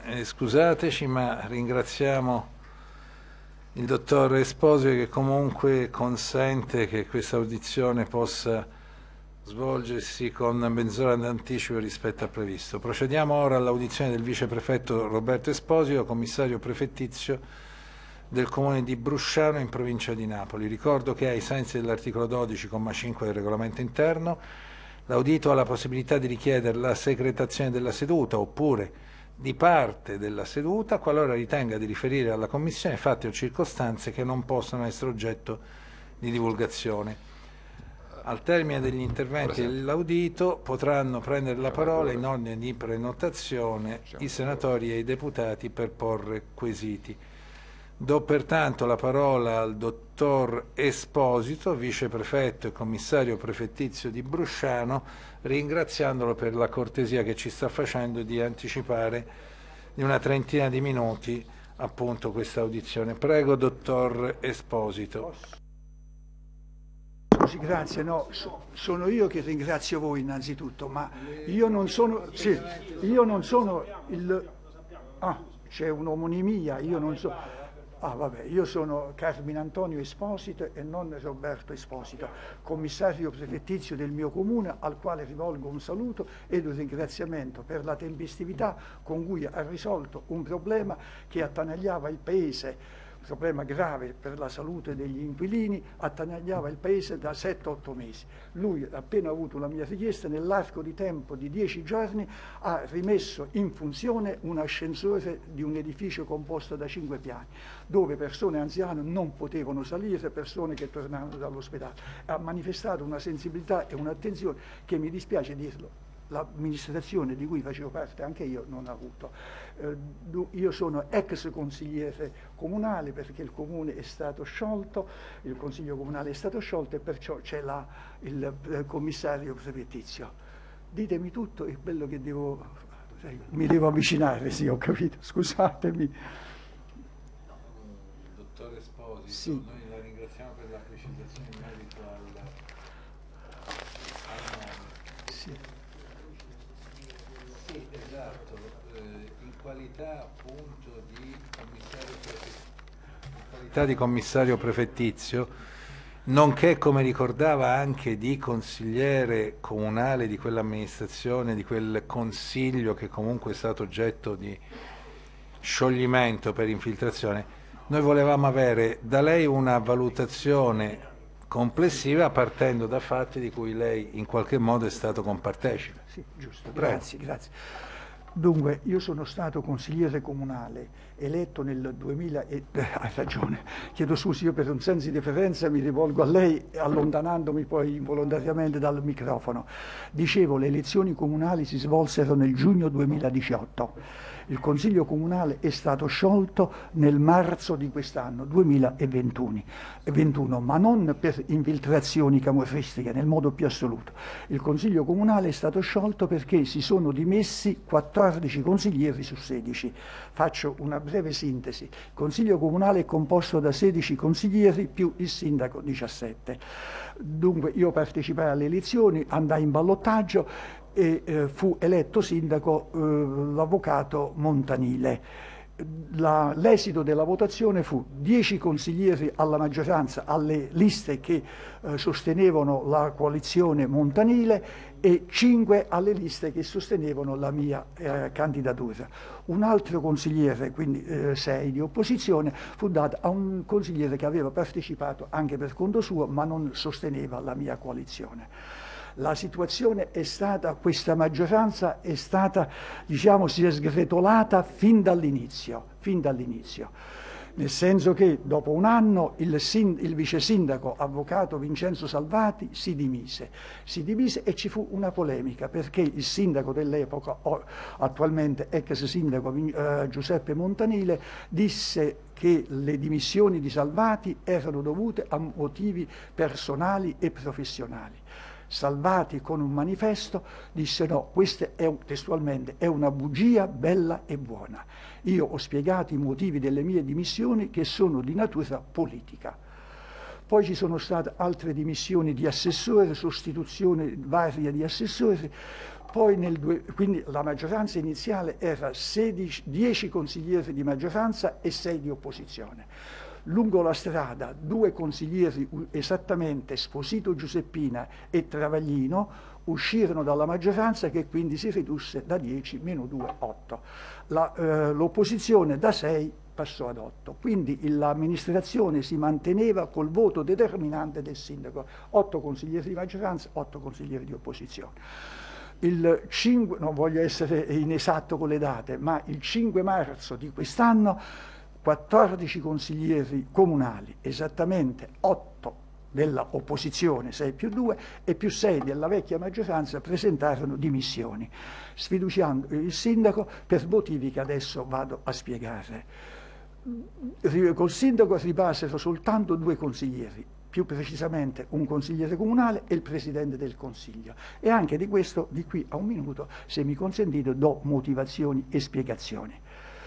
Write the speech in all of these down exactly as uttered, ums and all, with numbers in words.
eh, scusateci, ma ringraziamo il dottor Esposito che comunque consente che questa audizione possa svolgersi con mezz'ora d'anticipo rispetto a previsto. Procediamo ora all'audizione del viceprefetto Roberto Esposito, commissario prefettizio del comune di Brusciano in provincia di Napoli. Ricordo che ai sensi dell'articolo dodici comma cinque del regolamento interno l'audito ha la possibilità di richiedere la secretazione della seduta oppure di parte della seduta qualora ritenga di riferire alla Commissione fatti o circostanze che non possono essere oggetto di divulgazione. Al termine degli interventi dell'audito potranno prendere la parola in ordine di prenotazione i senatori e i deputati per porre quesiti. Do pertanto la parola al dottor Esposito, viceprefetto e commissario prefettizio di Brusciano, ringraziandolo per la cortesia che ci sta facendo di anticipare di una trentina di minuti appunto questa audizione. Prego, dottor Esposito. Grazie, no, sono io che ringrazio voi innanzitutto, ma io non sono, sì, io non sono il, ah, c'è un'omonimia, io non so. Ah, vabbè, io sono Carmine Antonio Esposito e non Roberto Esposito, commissario prefettizio del mio comune, al quale rivolgo un saluto ed un ringraziamento per la tempestività con cui ha risolto un problema che attanagliava il paese, un problema grave per la salute degli inquilini, attanagliava il paese da sette otto mesi. Lui, appena avuto la mia richiesta, nell'arco di tempo di dieci giorni ha rimesso in funzione un ascensore di un edificio composto da cinque piani, dove persone anziane non potevano salire, persone che tornavano dall'ospedale. Ha manifestato una sensibilità e un'attenzione che, mi dispiace dirlo, l'amministrazione di cui facevo parte anche io non ha avuto. Eh, io sono ex consigliere comunale perché il comune è stato sciolto, il consiglio comunale è stato sciolto e perciò c'è la, il, il commissario prefettizio. Ditemi tutto, è quello che devo, mi devo avvicinare, sì, ho capito, scusatemi. Dottor Esposito, sì. Noi la ringraziamo per la precisazione in merito al, al nome. Sì. Sì, esatto, eh, in qualità appunto di commissario, in qualità di commissario prefettizio, nonché, come ricordava, anche di consigliere comunale di quell'amministrazione, di quel consiglio che comunque è stato oggetto di scioglimento per infiltrazione, noi volevamo avere da lei una valutazione complessiva partendo da fatti di cui lei in qualche modo è stato compartecipe. Sì, giusto, Prego. grazie, grazie. Dunque, io sono stato consigliere comunale, eletto nel duemila e... Eh, hai ragione, chiedo scusi, io per un senso di deferenza mi rivolgo a lei, allontanandomi poi involontariamente dal microfono. Dicevo, le elezioni comunali si svolsero nel giugno duemiladiciotto. Il Consiglio Comunale è stato sciolto nel marzo di quest'anno, duemilaventuno, ma non per infiltrazioni camorristiche, nel modo più assoluto. Il Consiglio Comunale è stato sciolto perché si sono dimessi quattordici consiglieri su sedici. Faccio una breve sintesi. Il Consiglio Comunale è composto da sedici consiglieri più il sindaco diciassette. Dunque io partecipai alle elezioni, andai in ballottaggio e eh, fu eletto sindaco eh, l'avvocato Montanile. L'esito della votazione fu dieci consiglieri alla maggioranza alle liste che eh, sostenevano la coalizione Montanile e cinque alle liste che sostenevano la mia eh, candidatura. Un altro consigliere, quindi eh, sei di opposizione, fu dato a un consigliere che aveva partecipato anche per conto suo ma non sosteneva la mia coalizione. La situazione è stata, questa maggioranza è stata, diciamo, si è sgretolata fin dall'inizio, fin dall'inizio. Nel senso che dopo un anno il, sind- il vice sindaco, avvocato Vincenzo Salvati, si dimise. Si dimise e ci fu una polemica perché il sindaco dell'epoca, attualmente ex sindaco eh, Giuseppe Montanile, disse che le dimissioni di Salvati erano dovute a motivi personali e professionali. Salvati con un manifesto disse no, questa è testualmente è una bugia bella e buona. Io ho spiegato i motivi delle mie dimissioni che sono di natura politica. Poi ci sono state altre dimissioni di assessore, sostituzione varia di assessori. Poi nel due, quindi la maggioranza iniziale era sedici, dieci consiglieri di maggioranza e sei di opposizione. Lungo la strada due consiglieri, esattamente Sposito Giuseppina e Travaglino, uscirono dalla maggioranza, che quindi si ridusse da dieci meno due, otto. La, eh, l'opposizione da sei passò ad otto, quindi l'amministrazione si manteneva col voto determinante del sindaco, otto consiglieri di maggioranza, otto consiglieri di opposizione. Il cinque, non voglio essere inesatto con le date, ma il cinque marzo di quest'anno quattordici consiglieri comunali, esattamente otto della opposizione, sei più due, e più sei della vecchia maggioranza presentarono dimissioni, sfiduciando il sindaco per motivi che adesso vado a spiegare. Col sindaco rimasero soltanto due consiglieri, più precisamente un consigliere comunale e il presidente del consiglio, e anche di questo, di qui a un minuto, se mi consentite, do motivazioni e spiegazioni.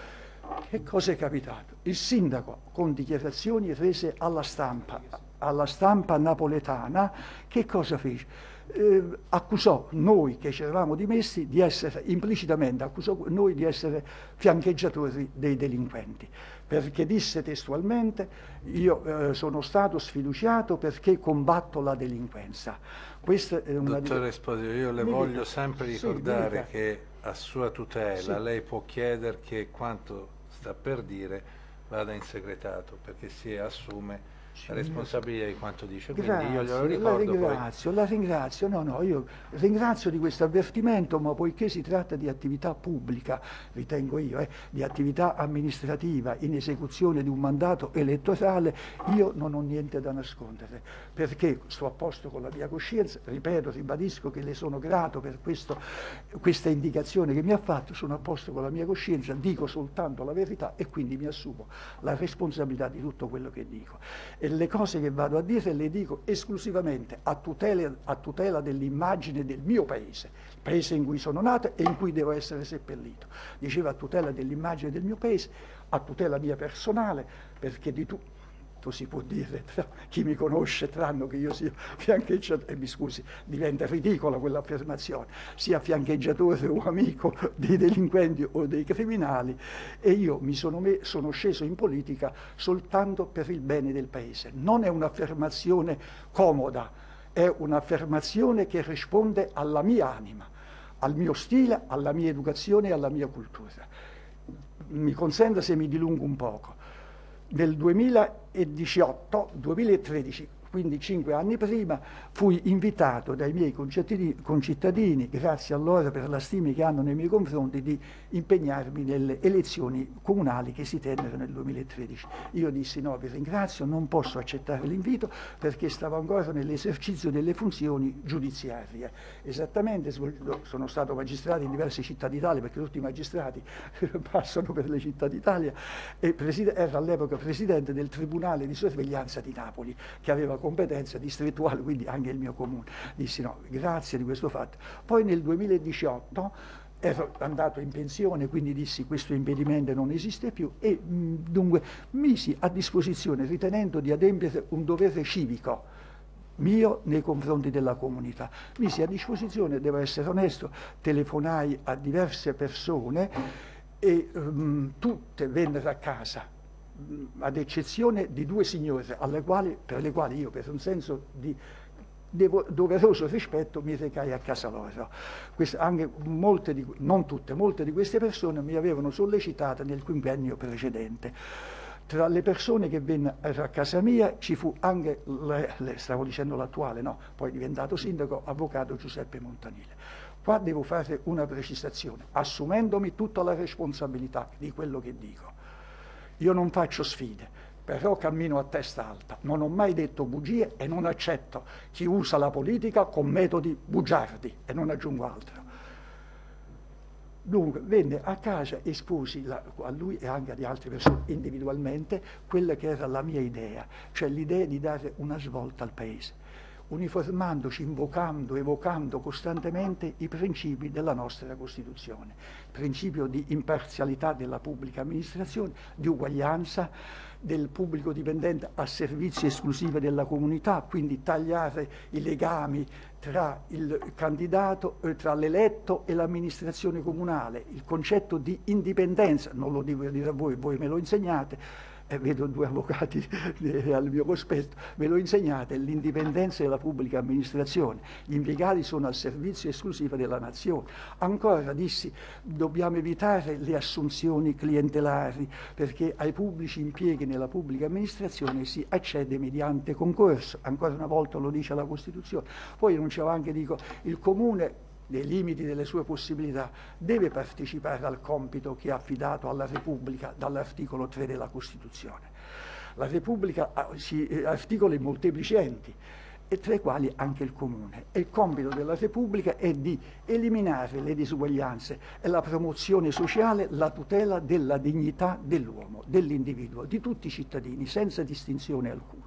Che cosa è capitato? Il sindaco, con dichiarazioni rese alla stampa, alla stampa napoletana, che cosa fece? Eh, accusò noi che ci eravamo dimessi di essere, implicitamente accusò noi di essere fiancheggiatori dei delinquenti, perché disse testualmente: io eh, sono stato sfiduciato perché combatto la delinquenza. Questa è una Dottore Esposito, io le mi voglio dica. sempre Sì, ricordare mi dica. che a sua tutela Sì. lei può chiedere che quanto sta per dire vada in segretato, perché si assume la responsabilità di quanto dice. Quindi io glielo Grazie, la ricordo, poi ringrazio, la ringrazio, no, no, io ringrazio di questo avvertimento, ma poiché si tratta di attività pubblica, ritengo io, eh, di attività amministrativa in esecuzione di un mandato elettorale, io non ho niente da nascondere, perché sto a posto con la mia coscienza, ripeto, ribadisco che le sono grato per questo, questa indicazione che mi ha fatto, sono a posto con la mia coscienza, dico soltanto la verità e quindi mi assumo la responsabilità di tutto quello che dico. E le cose che vado a dire le dico esclusivamente a tutela, a tutela dell'immagine del mio paese, il paese in cui sono nato e in cui devo essere seppellito. Dicevo a tutela dell'immagine del mio paese, a tutela mia personale, perché di tutto si può dire, tra chi mi conosce, tranne che io sia fiancheggiatore, e mi scusi, diventa ridicola quell'affermazione, sia fiancheggiatore o amico dei delinquenti o dei criminali, e io mi sono, me, sono sceso in politica soltanto per il bene del paese. Non è un'affermazione comoda, è un'affermazione che risponde alla mia anima, al mio stile, alla mia educazione e alla mia cultura. Mi consenta se mi dilungo un poco. Nel duemiladiciotto duemilatredici, quindi cinque anni prima, fui invitato dai miei concittadini, concittadini, grazie a loro per la stima che hanno nei miei confronti, di impegnarmi nelle elezioni comunali che si tennero nel duemilatredici. Io dissi: no, vi ringrazio, non posso accettare l'invito perché stavo ancora nell'esercizio delle funzioni giudiziarie. Esattamente, sono stato magistrato in diverse città d'Italia, perché tutti i magistrati passano per le città d'Italia, e era all'epoca presidente del Tribunale di Sorveglianza di Napoli, che aveva competenza distrettuale, quindi anche il mio comune. Dissi: no, grazie di questo fatto. Poi nel duemiladiciotto ero andato in pensione, quindi dissi: questo impedimento non esiste più, e mh, dunque misi a disposizione, ritenendo di adempiere un dovere civico mio nei confronti della comunità. Misi a disposizione, devo essere onesto, telefonai a diverse persone e um, tutte vennero a casa, ad eccezione di due signore alle quali, per le quali io, per un senso di devo, doveroso rispetto, mi recai a casa loro. Queste, anche molte di, non tutte, molte di queste persone mi avevano sollecitato nel quinquennio precedente. Tra le persone che vennero a casa mia ci fu anche, le, le, stavo dicendo l'attuale, no, poi diventato sindaco, avvocato Giuseppe Montanile. Qua devo fare una precisazione, assumendomi tutta la responsabilità di quello che dico. Io non faccio sfide, però cammino a testa alta, non ho mai detto bugie e non accetto chi usa la politica con metodi bugiardi, e non aggiungo altro. Dunque venne a casa, esposi la, a lui e anche ad altre persone individualmente quella che era la mia idea, cioè l'idea di dare una svolta al paese, uniformandoci, invocando, evocando costantemente i principi della nostra Costituzione, il principio di imparzialità della pubblica amministrazione, di uguaglianza del pubblico dipendente a servizi esclusivi della comunità, quindi tagliare i legami tra il candidato, eh, tra l'eletto e l'amministrazione comunale, il concetto di indipendenza, non lo devo dire a voi, voi me lo insegnate, eh, vedo due avvocati eh, al mio cospetto, ve lo insegnate, l'indipendenza della pubblica amministrazione, gli impiegati sono al servizio esclusivo della nazione. Ancora dissi, dobbiamo evitare le assunzioni clientelari, perché ai pubblici impieghi nella pubblica amministrazione si accede mediante concorso, ancora una volta lo dice la Costituzione. Poi enunciavo anche, dico, il Comune, nei limiti delle sue possibilità, deve partecipare al compito che è affidato alla Repubblica dall'articolo tre della Costituzione. La Repubblica ha si, eh, articoli molteplici enti, e tra i quali anche il Comune. E il compito della Repubblica è di eliminare le disuguaglianze e la promozione sociale, la tutela della dignità dell'uomo, dell'individuo, di tutti i cittadini, senza distinzione alcuna.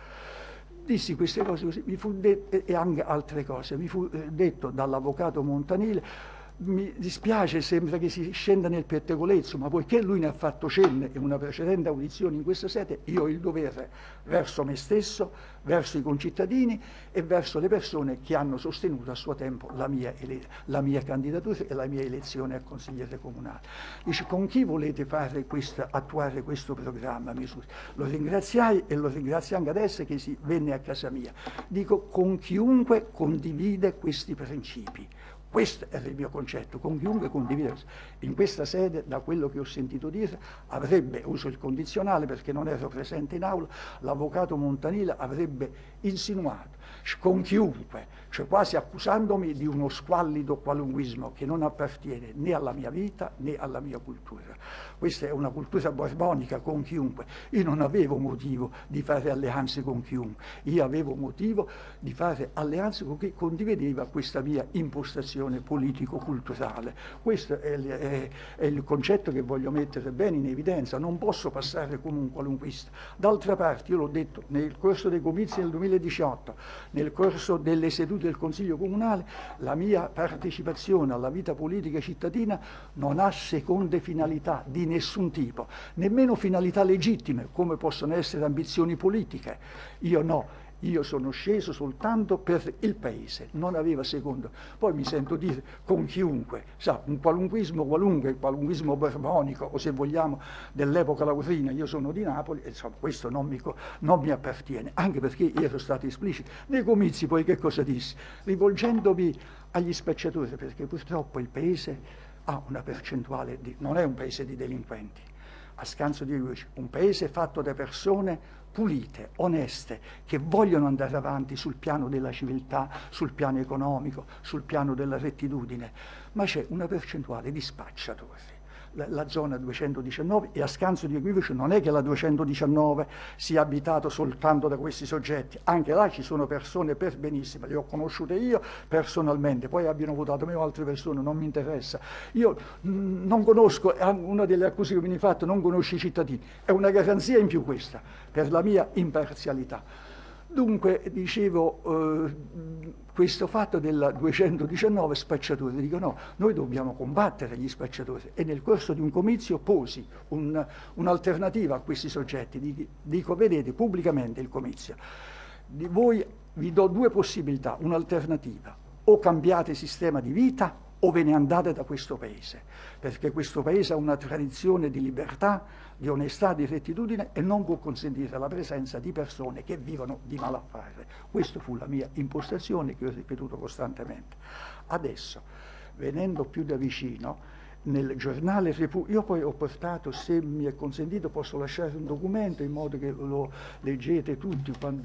Dissi queste cose così, mi fu detto, e anche altre cose, mi fu detto dall'avvocato Montanile, mi dispiace, sembra che si scenda nel pettegolezzo, ma poiché lui ne ha fatto cenno in una precedente audizione in questa sede, io ho il dovere verso me stesso, verso i concittadini e verso le persone che hanno sostenuto a suo tempo la mia, la mia candidatura e la mia elezione a consigliere comunale. Dice, con chi volete fare questa, attuare questo programma? Lo ringraziai e lo ringrazio anche adesso che si venne a casa mia. Dico, con chiunque condivide questi principi. Questo è il mio concetto, con chiunque condivide. In questa sede, da quello che ho sentito dire, avrebbe, uso il condizionale perché non ero presente in aula, l'avvocato Montanile avrebbe insinuato, con chiunque, cioè quasi accusandomi di uno squallido qualunquismo che non appartiene né alla mia vita né alla mia cultura. Questa è una cultura borbonica, con chiunque. Io non avevo motivo di fare alleanze con chiunque, io avevo motivo di fare alleanze con chi condivideva questa mia impostazione politico-culturale. Questo è il, è, è il concetto che voglio mettere bene in evidenza, non posso passare come un qualunquista. D'altra parte, io l'ho detto, nel corso dei comizi del duemiladiciotto, nel corso delle sedute del Consiglio Comunale, la mia partecipazione alla vita politica cittadina non ha seconde finalità di nessun tipo, nemmeno finalità legittime, come possono essere ambizioni politiche. Io no. Io sono sceso soltanto per il Paese, non aveva secondo. Poi mi sento dire con chiunque, sa, un qualunquismo qualunque, il qualunquismo borbonico o se vogliamo dell'epoca laurina, io sono di Napoli, e insomma questo non mi, non mi appartiene, anche perché io ero stato esplicito. Nei comizi poi che cosa dissi? Rivolgendomi agli spacciatori, perché purtroppo il Paese ha una percentuale, di, non è un Paese di delinquenti, a scanso di lui, un Paese fatto da persone pulite, oneste, che vogliono andare avanti sul piano della civiltà, sul piano economico, sul piano della rettitudine, ma c'è una percentuale di spacciatori. La, la zona duecentodiciannove, e a scanso di equivoci non è che la duecentodiciannove sia abitato soltanto da questi soggetti, anche là ci sono persone per benissimo, le ho conosciute io personalmente, poi abbiano votato me o altre persone, non mi interessa. Io mh, non conosco, una delle accuse che mi hanno fatto, non conosci i cittadini, è una garanzia in più questa, per la mia imparzialità. Dunque, dicevo, eh, questo fatto della duecentodiciannove spacciatori, dico no, noi dobbiamo combattere gli spacciatori, e nel corso di un comizio posi un, un'alternativa a questi soggetti, dico, vedete, pubblicamente il comizio, di voi vi do due possibilità, un'alternativa, o cambiate sistema di vita o ve ne andate da questo Paese, perché questo Paese ha una tradizione di libertà, di onestà, di rettitudine e non può consentire la presenza di persone che vivono di malaffare. Questa fu la mia impostazione che ho ripetuto costantemente. Adesso, venendo più da vicino, nel giornale Repubblica, io poi ho portato, se mi è consentito, posso lasciare un documento in modo che lo leggete tutti. Quando...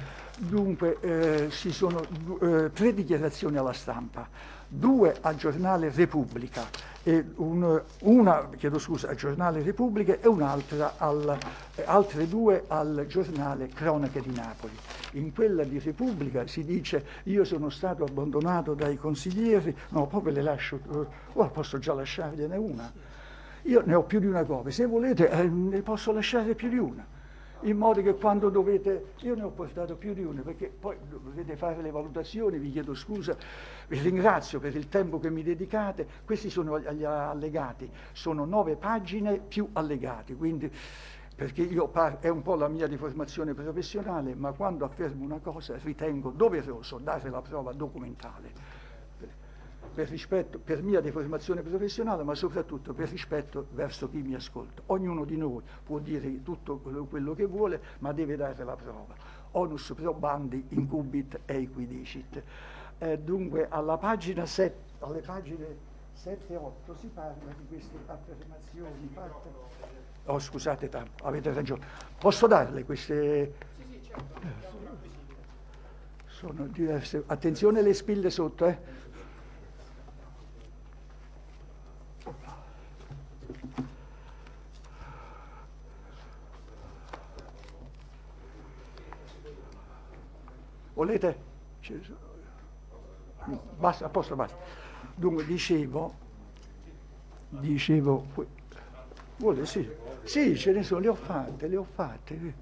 Dunque, eh, ci sono eh, tre dichiarazioni alla stampa, due al giornale Repubblica, e un, una, chiedo scusa, al giornale Repubblica e un'altra, al, altre due al giornale Cronache di Napoli. In quella di Repubblica si dice io sono stato abbandonato dai consiglieri, no, poi ve le lascio, oh, posso già lasciargliene una. Io ne ho più di una copia, se volete eh, ne posso lasciare più di una. in modo che quando dovete, io ne ho portato più di una, perché poi dovete fare le valutazioni, vi chiedo scusa, vi ringrazio per il tempo che mi dedicate, questi sono gli allegati, sono nove pagine più allegati, quindi perché io è un po' la mia di formazione professionale, ma quando affermo una cosa ritengo doveroso dare la prova documentale. Per rispetto, per mia deformazione professionale, ma soprattutto per rispetto verso chi mi ascolta. Ognuno di noi può dire tutto quello che vuole, ma deve dare la prova. Onus probandi incubit eiqui dicit. Eh, dunque, alla pagina sette, alle pagine sette e otto si parla di queste affermazioni fatte. Oh, scusate tanto, avete ragione. Posso darle queste? Sì, sì, certo. Sono diverse. Attenzione alle spille sotto, eh. Volete? Basta, a posto, basta. Dunque, dicevo, dicevo, vuole, sì, sì, ce ne sono, le ho fatte, le ho fatte.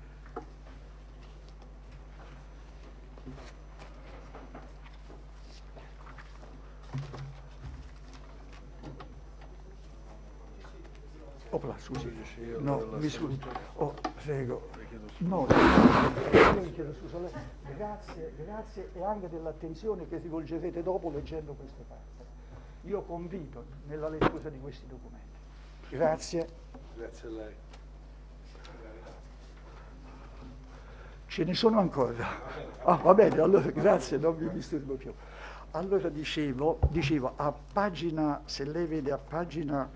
Opla, scusi, no, mi scusi, oh, prego, no, io mi chiedo scusa, grazie, grazie e anche dell'attenzione che rivolgerete dopo leggendo queste parti. Io convido nella lettura di questi documenti. Grazie. Grazie a lei. Ce ne sono ancora. Ah, va bene, allora grazie, non vi disturbo più. Allora dicevo, dicevo, a pagina, se lei vede a pagina,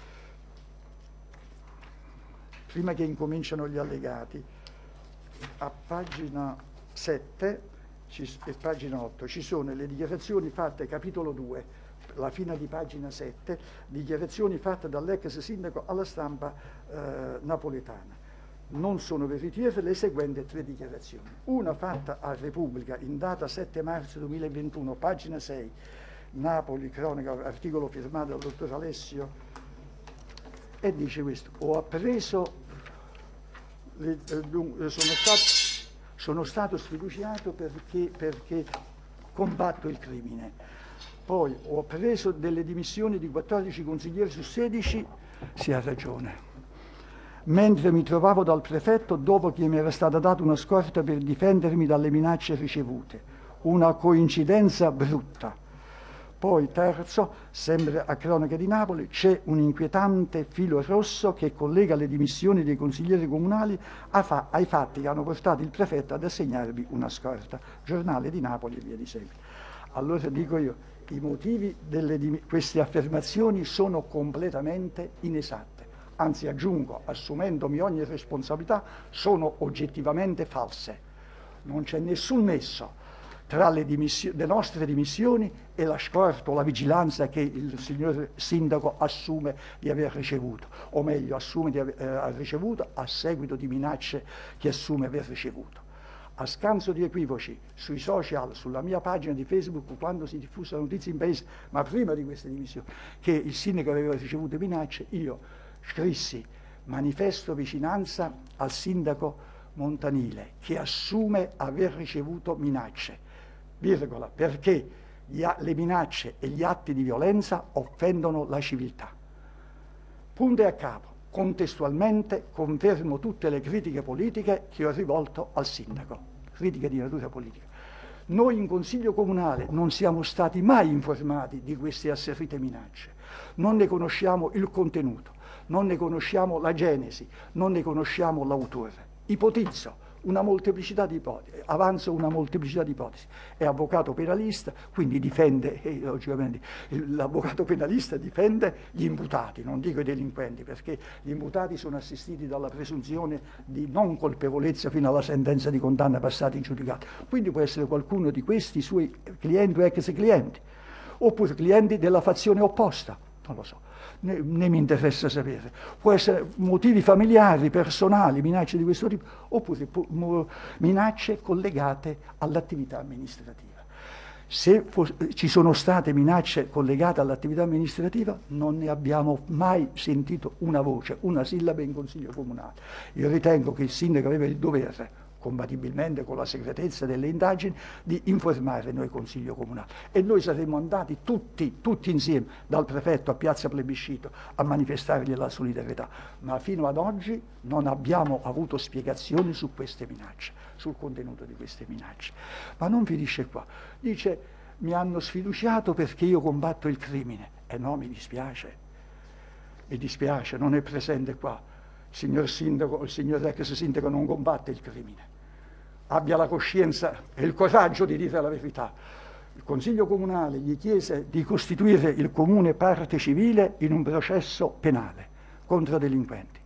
prima che incominciano gli allegati, a pagina sette e pagina otto ci sono le dichiarazioni fatte, capitolo due, la fine di pagina sette, dichiarazioni fatte dall'ex sindaco alla stampa eh, napoletana. Non sono veritiere le seguenti tre dichiarazioni. Una fatta a Repubblica in data sette marzo duemilaventuno, pagina sei, Napoli, cronaca, articolo firmato dal dottor Alessio, e dice questo: ho appreso, le, eh, sono, stato, sono stato sfiduciato perché, perché combatto il crimine. Poi ho appreso delle dimissioni di quattordici consiglieri su sedici, si ha ragione, mentre mi trovavo dal prefetto dopo che mi era stata data una scorta per difendermi dalle minacce ricevute. Una coincidenza brutta. Poi terzo, sempre a cronaca di Napoli, c'è un inquietante filo rosso che collega le dimissioni dei consiglieri comunali ai fatti che hanno portato il prefetto ad assegnarvi una scorta. Giornale di Napoli e via di seguito. Allora dico io, i motivi di queste affermazioni sono completamente inesatte. Anzi, aggiungo, assumendomi ogni responsabilità, sono oggettivamente false. Non c'è nessun nesso tra le, le nostre dimissioni e la scorta o la vigilanza che il signor sindaco assume di aver ricevuto, o meglio, assume di aver eh, ricevuto a seguito di minacce che assume aver ricevuto. A scanso di equivoci, sui social, sulla mia pagina di Facebook, quando si diffuse la notizia in paese, ma prima di queste dimissioni, che il sindaco aveva ricevuto minacce, io scrissi: manifesto vicinanza al sindaco Montanile che assume aver ricevuto minacce, virgola, perché gli, le minacce e gli atti di violenza offendono la civiltà. Punto e a capo. Contestualmente confermo tutte le critiche politiche che ho rivolto al sindaco, critiche di natura politica. Noi in Consiglio Comunale non siamo stati mai informati di queste asserite minacce, non ne conosciamo il contenuto, non ne conosciamo la genesi, non ne conosciamo l'autore. Ipotizzo una molteplicità di ipotesi, avanzo una molteplicità di ipotesi. È avvocato penalista, quindi difende, eh, logicamente, l'avvocato penalista difende gli imputati, non dico i delinquenti, perché gli imputati sono assistiti dalla presunzione di non colpevolezza fino alla sentenza di condanna passata in giudicato. Quindi può essere qualcuno di questi suoi clienti o ex clienti, oppure clienti della fazione opposta, non lo so. Ne, ne mi interessa sapere. Può essere motivi familiari, personali, minacce di questo tipo, oppure minacce collegate all'attività amministrativa. Se ci sono state minacce collegate all'attività amministrativa, non ne abbiamo mai sentito una voce, una sillaba in Consiglio Comunale. Io ritengo che il sindaco aveva il dovere, compatibilmente con la segretezza delle indagini, di informare noi Consiglio Comunale. E noi saremmo andati tutti, tutti insieme, dal prefetto a Piazza Plebiscito, a manifestargli la solidarietà. Ma fino ad oggi non abbiamo avuto spiegazioni su queste minacce, sul contenuto di queste minacce. Ma non finisce qua. Dice, mi hanno sfiduciato perché io combatto il crimine. E no, mi dispiace, mi dispiace, non è presente qua. Il signor sindaco, il signor ex sindaco non combatte il crimine. Abbia la coscienza e il coraggio di dire la verità. Il Consiglio Comunale gli chiese di costituire il comune parte civile in un processo penale contro delinquenti.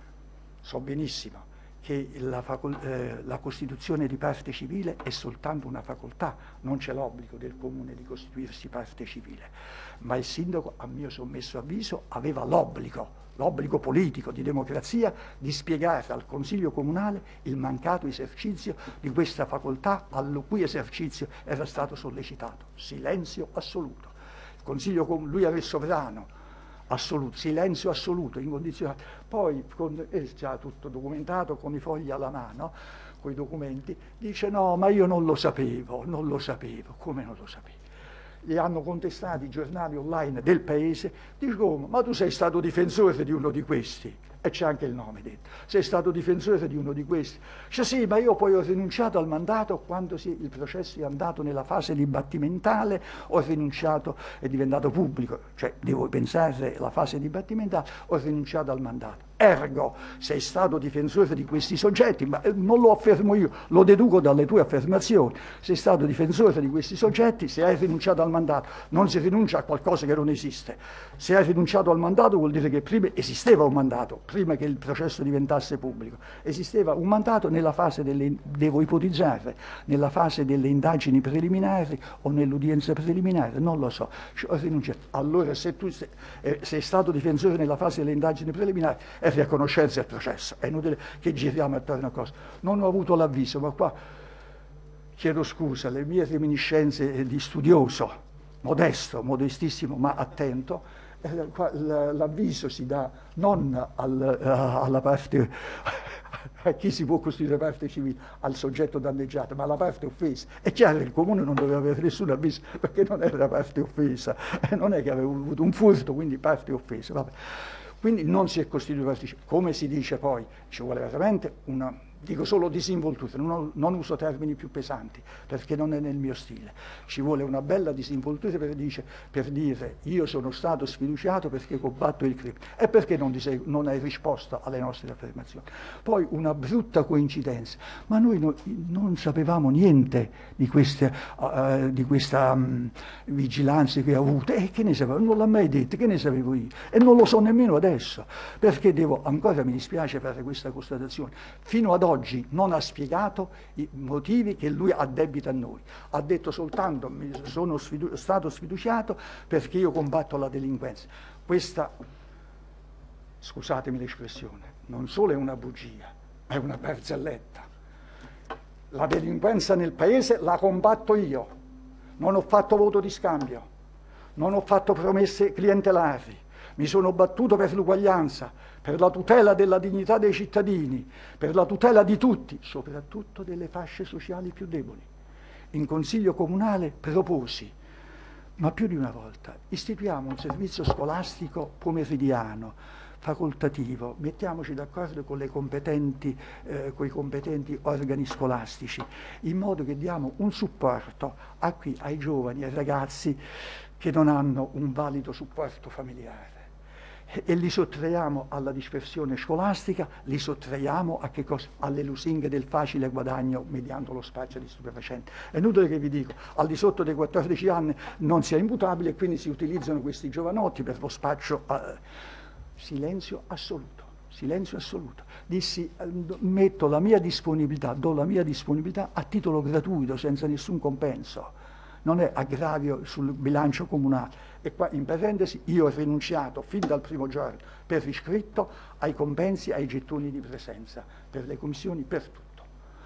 So benissimo che la, eh, la costituzione di parte civile è soltanto una facoltà, non c'è l'obbligo del comune di costituirsi parte civile, ma il sindaco, a mio sommesso avviso, aveva l'obbligo, l'obbligo politico di democrazia di spiegare al Consiglio Comunale il mancato esercizio di questa facoltà al cui esercizio era stato sollecitato. Silenzio assoluto. Il Consiglio, lui era il sovrano assoluto, silenzio assoluto, incondizionato. Poi con, è già tutto documentato con i fogli alla mano, con i documenti, dice no, ma io non lo sapevo, non lo sapevo. Come non lo sapevo? Gli hanno contestato i giornali online del paese, dicono, ma tu sei stato difensore di uno di questi, e c'è anche il nome detto, sei stato difensore di uno di questi. Dice sì, ma io poi ho rinunciato al mandato quando si, il processo è andato nella fase dibattimentale, ho rinunciato, è diventato pubblico, cioè devo pensare alla fase dibattimentale, ho rinunciato al mandato. Ergo, sei stato difensore di questi soggetti, ma non lo affermo io, lo deduco dalle tue affermazioni. Sei stato difensore di questi soggetti, se hai rinunciato al mandato, non si rinuncia a qualcosa che non esiste. Se hai rinunciato al mandato vuol dire che prima esisteva un mandato, prima che il processo diventasse pubblico. Esisteva un mandato nella fase delle, devo ipotizzare, nella fase delle indagini preliminari o nell'udienza preliminare, non lo so. Ho rinunciato. Allora, se tu sei, eh, sei stato difensore nella fase delle indagini preliminari, e a conoscenza del processo, è inutile che giriamo attorno a cose. Non ho avuto l'avviso, ma qua chiedo scusa, le mie reminiscenze di studioso, modesto, modestissimo, ma attento, eh, l'avviso si dà non al, alla parte, a chi si può costituire parte civile, al soggetto danneggiato, ma alla parte offesa. È chiaro che il comune non doveva avere nessun avviso perché non era parte offesa, e non è che aveva avuto un furto, quindi parte offesa. Vabbè. Quindi non si è costituito parte civile. Come si dice poi, ci vuole veramente una, dico solo disinvoltura, non, non uso termini più pesanti perché non è nel mio stile, ci vuole una bella disinvoltura per, dice, per dire io sono stato sfiduciato perché combatto il crimine e perché non, ti sei, non hai risposto alle nostre affermazioni. Poi una brutta coincidenza, ma noi no, non sapevamo niente di, queste, uh, di questa um, vigilanza che ha avuto, e che ne sapevo, non l'ha mai detto, che ne sapevo io, e non lo so nemmeno adesso, perché devo, ancora mi dispiace fare questa constatazione, fino ad oggi non ha spiegato i motivi che lui addebita a noi. Ha detto soltanto mi sono sfidu- stato sfiduciato perché io combatto la delinquenza. Questa, scusatemi l'espressione, non solo è una bugia, ma è una barzelletta. La delinquenza nel paese la combatto io. Non ho fatto voto di scambio, non ho fatto promesse clientelari. Mi sono battuto per l'uguaglianza, per la tutela della dignità dei cittadini, per la tutela di tutti, soprattutto delle fasce sociali più deboli. In Consiglio Comunale proposi, ma più di una volta, istituiamo un servizio scolastico pomeridiano, facoltativo, mettiamoci d'accordo con, le competenti, eh, con i competenti organi scolastici, in modo che diamo un supporto a qui, ai giovani, ai ragazzi che non hanno un valido supporto familiare. E li sottraiamo alla dispersione scolastica, li sottraiamo a che cosa? Alle lusinghe del facile guadagno mediante lo spaccio di stupefacenti. È inutile che vi dico, al di sotto dei quattordici anni non si è imputabile e quindi si utilizzano questi giovanotti per lo spaccio. A... Silenzio assoluto, silenzio assoluto. Dissi, metto la mia disponibilità, do la mia disponibilità a titolo gratuito, senza nessun compenso. Non è aggravio sul bilancio comunale. E qua in parentesi io ho rinunciato fin dal primo giorno per iscritto ai compensi, ai gettoni di presenza, per le commissioni, per tutto.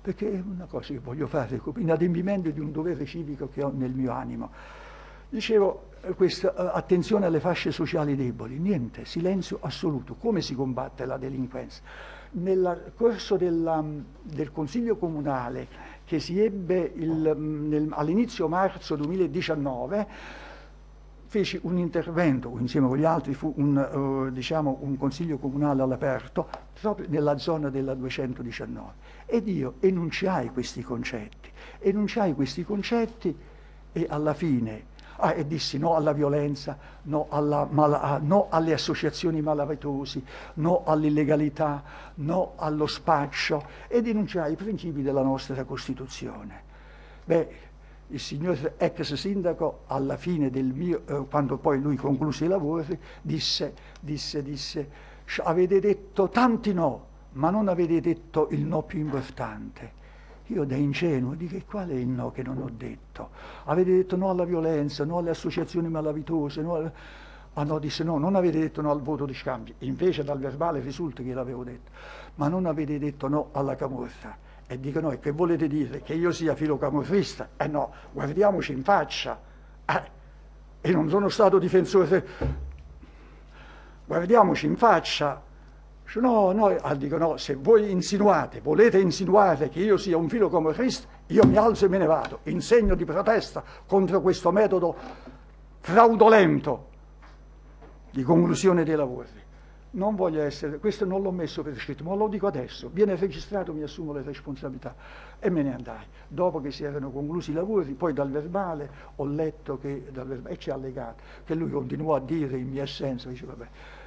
perché è una cosa che voglio fare, in adempimento di un dovere civico che ho nel mio animo. Dicevo, questa attenzione alle fasce sociali deboli, niente, silenzio assoluto. Come si combatte la delinquenza? Nel corso della, del Consiglio Comunale che si ebbe all'inizio marzo duemiladiciannove, feci un intervento, insieme con gli altri, fu un, uh, diciamo, un Consiglio Comunale all'aperto, proprio nella zona della duecentodiciannove. Ed io enunciai questi concetti, enunciai questi concetti e alla fine... Ah, e dissi no alla violenza, no, alla mala, no alle associazioni malavitose, no all'illegalità, no allo spaccio, e denunciai i principi della nostra Costituzione. Beh, il signor ex sindaco, alla fine del mio, eh, quando poi lui concluse i lavori, disse, disse, disse, avete detto tanti no, ma non avete detto il no più importante. Io da ingenuo dico, qual è il no che non ho detto? Avete detto no alla violenza, no alle associazioni malavitose, no al... Ah no, disse no, non avete detto no al voto di scambio, invece dal verbale risulta che l'avevo detto, ma non avete detto no alla camorra. E dico no, e che volete dire? Che io sia filocamorrista? Eh no, guardiamoci in faccia. Eh, e non sono stato difensore. Guardiamoci in faccia. No, no, ah, dico no, se voi insinuate, volete insinuare che io sia un filocamorrista, io mi alzo e me ne vado, in segno di protesta contro questo metodo fraudolento di conclusione dei lavori. Non voglio essere, questo non l'ho messo per scritto, ma lo dico adesso, viene registrato, mi assumo le responsabilità e me ne andai. Dopo che si erano conclusi i lavori, poi dal verbale ho letto che, dal verbale, e ci ha allegato, che lui continuò a dire in mia assenza, dice vabbè,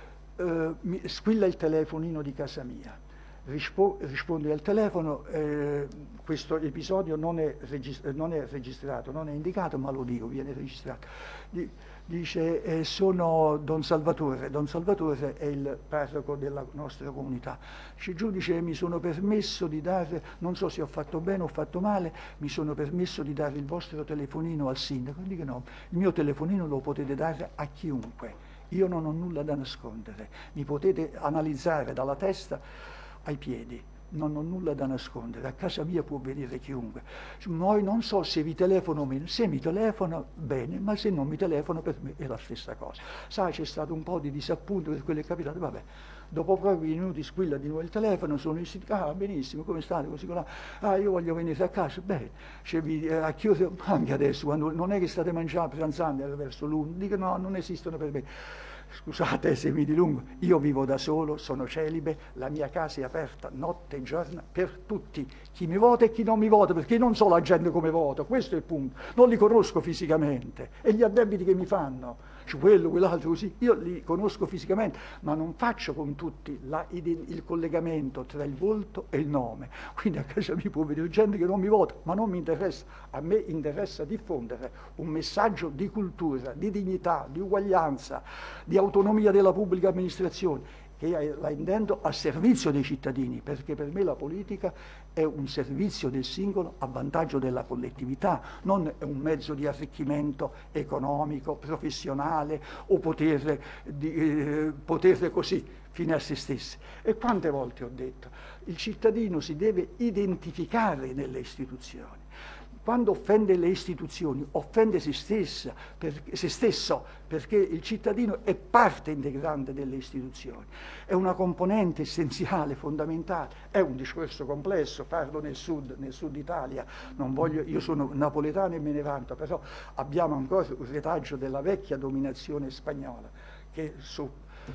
Uh, mi squilla il telefonino di casa mia, Rispo, rispondi al telefono, eh, questo episodio non è, regist- non è registrato, non è indicato, ma lo dico, viene registrato. Di, dice eh, sono Don Salvatore, Don Salvatore è il parroco della nostra comunità. Dice giudice, mi sono permesso di dare, non so se ho fatto bene o ho fatto male, mi sono permesso di dare il vostro telefonino al sindaco. Dico no, il mio telefonino lo potete dare a chiunque. Io non ho nulla da nascondere, mi potete analizzare dalla testa ai piedi, non ho nulla da nascondere, a casa mia può venire chiunque. Poi non so se vi telefono o meno, se mi telefono bene, ma se non mi telefono per me è la stessa cosa. Sai, c'è stato un po' di disappunto per quello che è capitato, vabbè. Dopo pochi minuti squilla di nuovo il telefono, sono in ah benissimo, come state? Così là. Ah, io voglio venire a casa, bene, cioè, vi, eh, a chiudere anche adesso, quando non è che state mangiando, pranzando verso l'uno, dico no, non esistono per me. Scusate se mi dilungo, io vivo da solo, sono celibe, la mia casa è aperta notte e giorno per tutti, chi mi vota e chi non mi vota, perché non so la gente come vota, questo è il punto, non li conosco fisicamente e gli addebiti che mi fanno, cioè quello, quell'altro così, io li conosco fisicamente, ma non faccio con tutti la, il collegamento tra il volto e il nome, quindi a casa mia può vedere gente che non mi vota, ma non mi interessa, a me interessa diffondere un messaggio di cultura, di dignità, di uguaglianza, di autonomia della pubblica amministrazione, che la intendo a servizio dei cittadini, perché per me la politica è un servizio del singolo a vantaggio della collettività, non è un mezzo di arricchimento economico, professionale o potere, di, eh, potere così, fine a se stessi. E quante volte ho detto, il cittadino si deve identificare nelle istituzioni. Quando offende le istituzioni, offende se, stessa, per, se stesso, perché il cittadino è parte integrante delle istituzioni, è una componente essenziale, fondamentale, è un discorso complesso, parlo nel sud, nel sud Italia, non voglio, io sono napoletano e me ne vanto, però abbiamo ancora un retaggio della vecchia dominazione spagnola, che su,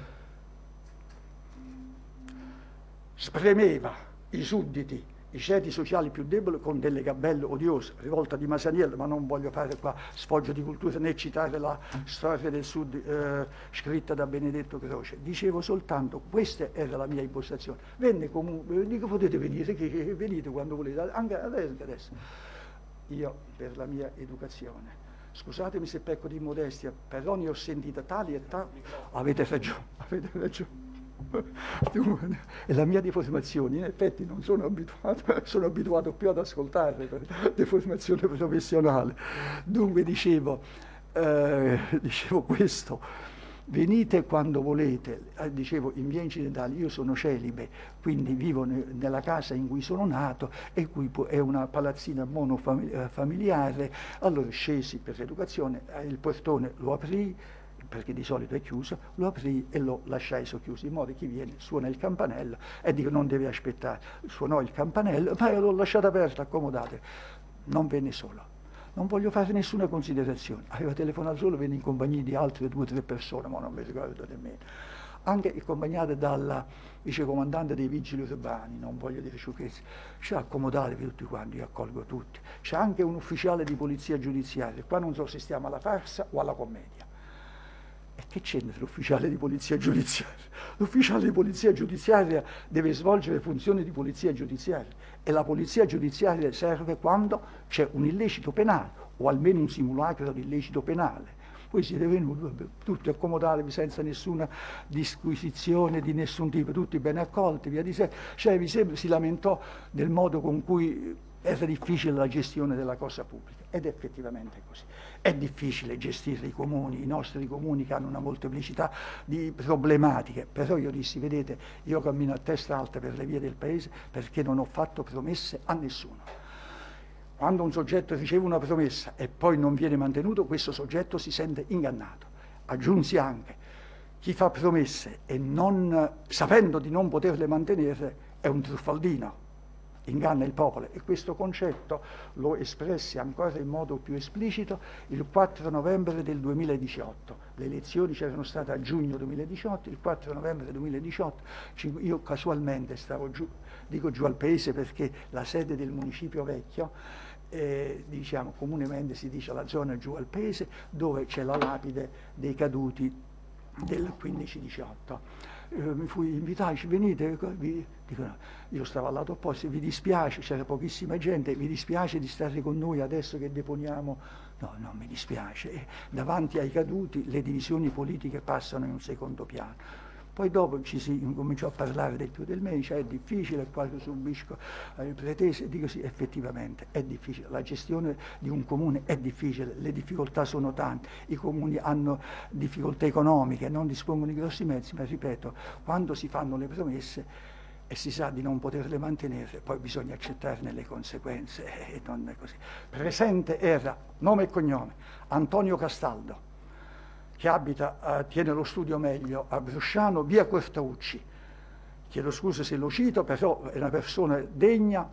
spremeva i sudditi, i ceti sociali più deboli con delle gabelle odiose, rivolta di Masaniello, ma non voglio fare qua sfoggio di cultura né citare la storia del Sud eh, scritta da Benedetto Croce. Dicevo soltanto, questa era la mia impostazione. Venne comunque, dico potete venire, che, che venite quando volete, anche adesso, adesso. Io per la mia educazione, scusatemi se pecco di modestia, però ne ho sentita tali e tali, avete ragione, avete ragione. E la mia deformazione, in effetti non sono abituato, sono abituato più ad ascoltare per deformazione professionale. Dunque dicevo, eh, dicevo questo, venite quando volete. Eh, dicevo, in via Incidentale io sono celibe, quindi vivo ne, nella casa in cui sono nato e qui è una palazzina monofamiliare. Allora scesi per l'educazione, il portone lo aprì, perché di solito è chiuso, lo aprì e lo lasciai socchiuso, in modo che chi viene suona il campanello e dico non deve aspettare. Suonò il campanello, ma l'ho lasciato aperto, accomodate. Non venne solo. Non voglio fare nessuna considerazione. Aveva telefonato solo, venne in compagnia di altre due o tre persone, ma non mi ricordo nemmeno. Anche accompagnate dal vicecomandante dei vigili urbani, non voglio dire sciocchezze, ci accomodatevi tutti quanti, io accolgo tutti. C'è anche un ufficiale di polizia giudiziaria, qua non so se stiamo alla farsa o alla commedia. E che c'entra l'ufficiale di polizia giudiziaria? L'ufficiale di polizia giudiziaria deve svolgere funzioni di polizia giudiziaria e la polizia giudiziaria serve quando c'è un illecito penale o almeno un simulacro di illecito penale. Voi siete venuti tutti accomodati senza nessuna disquisizione di nessun tipo, tutti ben accolti, via di sé. Cioè, vi sembra, si lamentò del modo con cui era difficile la gestione della cosa pubblica, ed effettivamente è così. È difficile gestire i comuni, i nostri comuni che hanno una molteplicità di problematiche, però io dissi, vedete, io cammino a testa alta per le vie del paese perché non ho fatto promesse a nessuno. Quando un soggetto riceve una promessa e poi non viene mantenuto, questo soggetto si sente ingannato. Aggiunsi anche, chi fa promesse e non, sapendo di non poterle mantenere è un truffaldino, inganna il popolo, e questo concetto lo espressi ancora in modo più esplicito il quattro novembre del duemiladiciotto. Le elezioni c'erano state a giugno duemiladiciotto, il quattro novembre duemiladiciotto io casualmente stavo giù, dico giù al paese perché la sede del municipio vecchio, eh, diciamo comunemente si dice la zona giù al paese, dove c'è la lapide dei caduti del quindici diciotto. Eh, mi fui invitato, venite, vi, dico, no, io stavo al lato opposto, vi dispiace, c'era pochissima gente, vi dispiace di stare con noi adesso che deponiamo? No, non mi dispiace, eh, davanti ai caduti le divisioni politiche passano in un secondo piano. Poi dopo ci si incominciò a parlare del più del meno, cioè è difficile, quasi subisco eh, pretese, dico sì, effettivamente è difficile, la gestione di un comune è difficile, le difficoltà sono tante, i comuni hanno difficoltà economiche, non dispongono di grossi mezzi, ma ripeto, quando si fanno le promesse e si sa di non poterle mantenere, poi bisogna accettarne le conseguenze, e non è così. Presente era, nome e cognome, Antonio Castaldo, che abita, eh, tiene lo studio meglio a Brusciano, via Cortaucci. Chiedo scusa se lo cito, però è una persona degna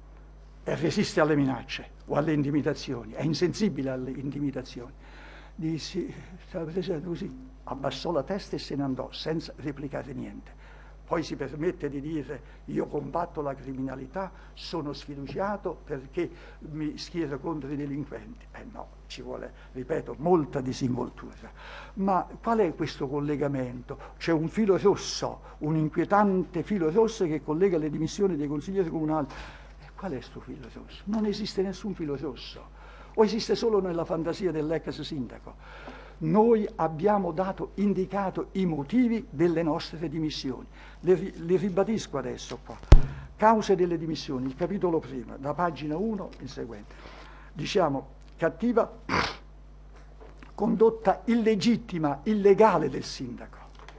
e resiste alle minacce o alle intimidazioni, è insensibile alle intimidazioni. Dissi, stava presente così, abbassò la testa e se ne andò senza replicare niente. Poi si permette di dire io combatto la criminalità, sono sfiduciato perché mi schiero contro i delinquenti. Eh no, ci vuole, ripeto, molta disinvoltura. Ma qual è questo collegamento? C'è un filo rosso, un inquietante filo rosso che collega le dimissioni dei consiglieri comunali. E qual è questo filo rosso? Non esiste nessun filo rosso, o esiste solo nella fantasia dell'ex sindaco. Noi abbiamo dato, indicato i motivi delle nostre dimissioni. Le, le ribadisco adesso qua. Cause delle dimissioni, il capitolo primo, da pagina uno in seguente. Diciamo, cattiva condotta illegittima, illegale del sindaco.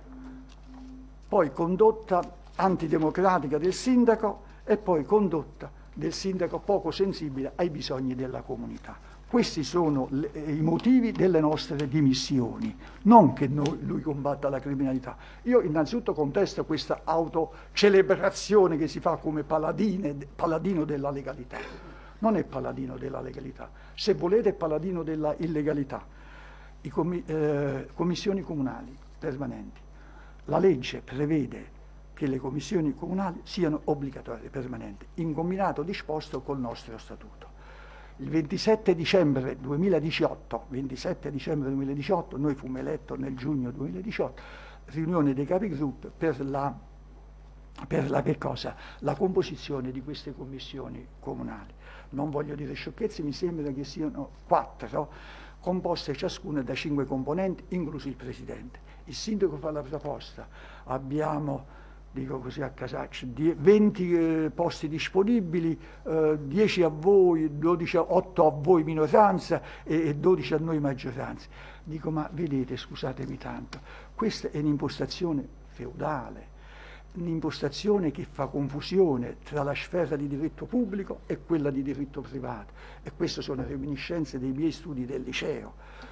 Poi condotta antidemocratica del sindaco e poi condotta del sindaco poco sensibile ai bisogni della comunità. Questi sono le, i motivi delle nostre dimissioni, non che noi, lui combatta la criminalità. Io innanzitutto contesto questa autocelebrazione che si fa come paladine, paladino della legalità. Non è paladino della legalità, se volete è paladino della illegalità. I com- eh, commissioni comunali permanenti. La legge prevede che le commissioni comunali siano obbligatorie, permanenti, in combinato disposto col nostro statuto. Il ventisette dicembre duemiladiciotto, ventisette dicembre duemiladiciotto, noi fummo eletto nel giugno duemiladiciotto, riunione dei capigruppo per la, per la, che cosa? La composizione di queste commissioni comunali. Non voglio dire sciocchezze, mi sembra che siano quattro, composte ciascuna da cinque componenti, incluso il presidente. Il sindaco fa la proposta, abbiamo, dico così a casaccio, venti eh, posti disponibili, eh, dieci a voi, dodici, otto a voi minoranza e, e dodici a noi maggioranza. Dico, ma vedete, scusatemi tanto, questa è un'impostazione feudale, un'impostazione che fa confusione tra la sfera di diritto pubblico e quella di diritto privato, e queste sono reminiscenze dei miei studi del liceo.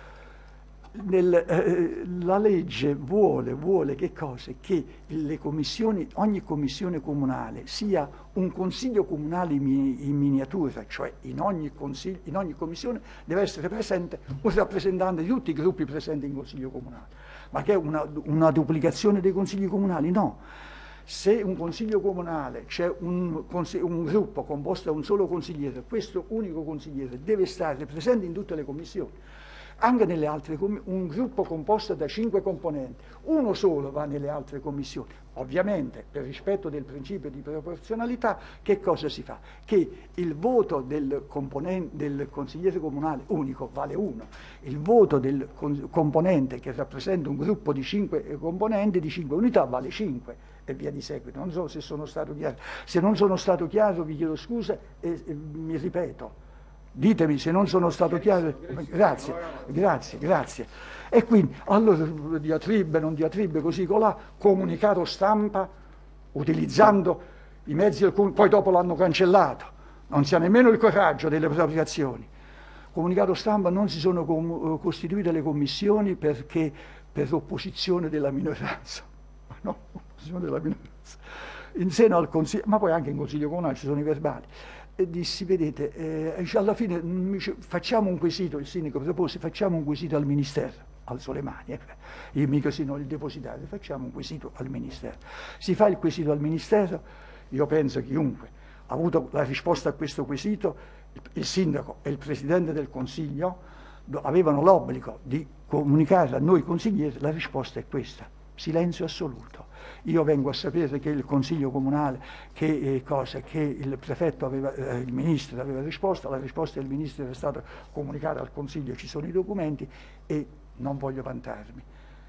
Nel, eh, la legge vuole, vuole che cosa? Che le commissioni, ogni commissione comunale sia un consiglio comunale in, in miniatura, cioè in ogni, consiglio, in ogni commissione deve essere presente un rappresentante di tutti i gruppi presenti in consiglio comunale. Ma che è una, una duplicazione dei consigli comunali? No. Se un consiglio comunale c'è un, un gruppo composto da un solo consigliere, questo unico consigliere deve stare presente in tutte le commissioni. Anche nelle altre commissioni, un gruppo composto da cinque componenti, uno solo va nelle altre commissioni. Ovviamente, per rispetto del principio di proporzionalità, che cosa si fa? Che il voto del, del consigliere comunale unico vale uno, il voto del componente che rappresenta un gruppo di cinque componenti, di cinque unità, vale cinque, e via di seguito. Non so se sono stato chiaro. Se non sono stato chiaro vi chiedo scusa e, e mi ripeto. Ditemi se non sono stato chiaro. Grazie, grazie, grazie. E quindi, allora, diatribe, non diatribe, così colà, comunicato stampa, utilizzando i mezzi del comunicato, poi dopo l'hanno cancellato, non si ha nemmeno il coraggio delle proprie azioni. Comunicato stampa, non si sono costituite le commissioni perché per opposizione della minoranza. No, opposizione della minoranza. In seno al Consiglio, ma poi anche in Consiglio Comunale ci sono i verbali. E dissi, vedete, eh, alla fine facciamo un quesito, il sindaco propose, facciamo un quesito al Ministero, alzo le mani, eh. Io mica sono il depositario, facciamo un quesito al Ministero. Si fa il quesito al Ministero, io penso chiunque ha avuto la risposta a questo quesito, il sindaco e il Presidente del Consiglio avevano l'obbligo di comunicare a noi consiglieri, la risposta è questa, silenzio assoluto. Io vengo a sapere che il Consiglio Comunale, che, eh, cosa, che il prefetto aveva, eh, il Ministro aveva risposto, la risposta del Ministro era stata comunicata al Consiglio, ci sono i documenti e non voglio vantarmi.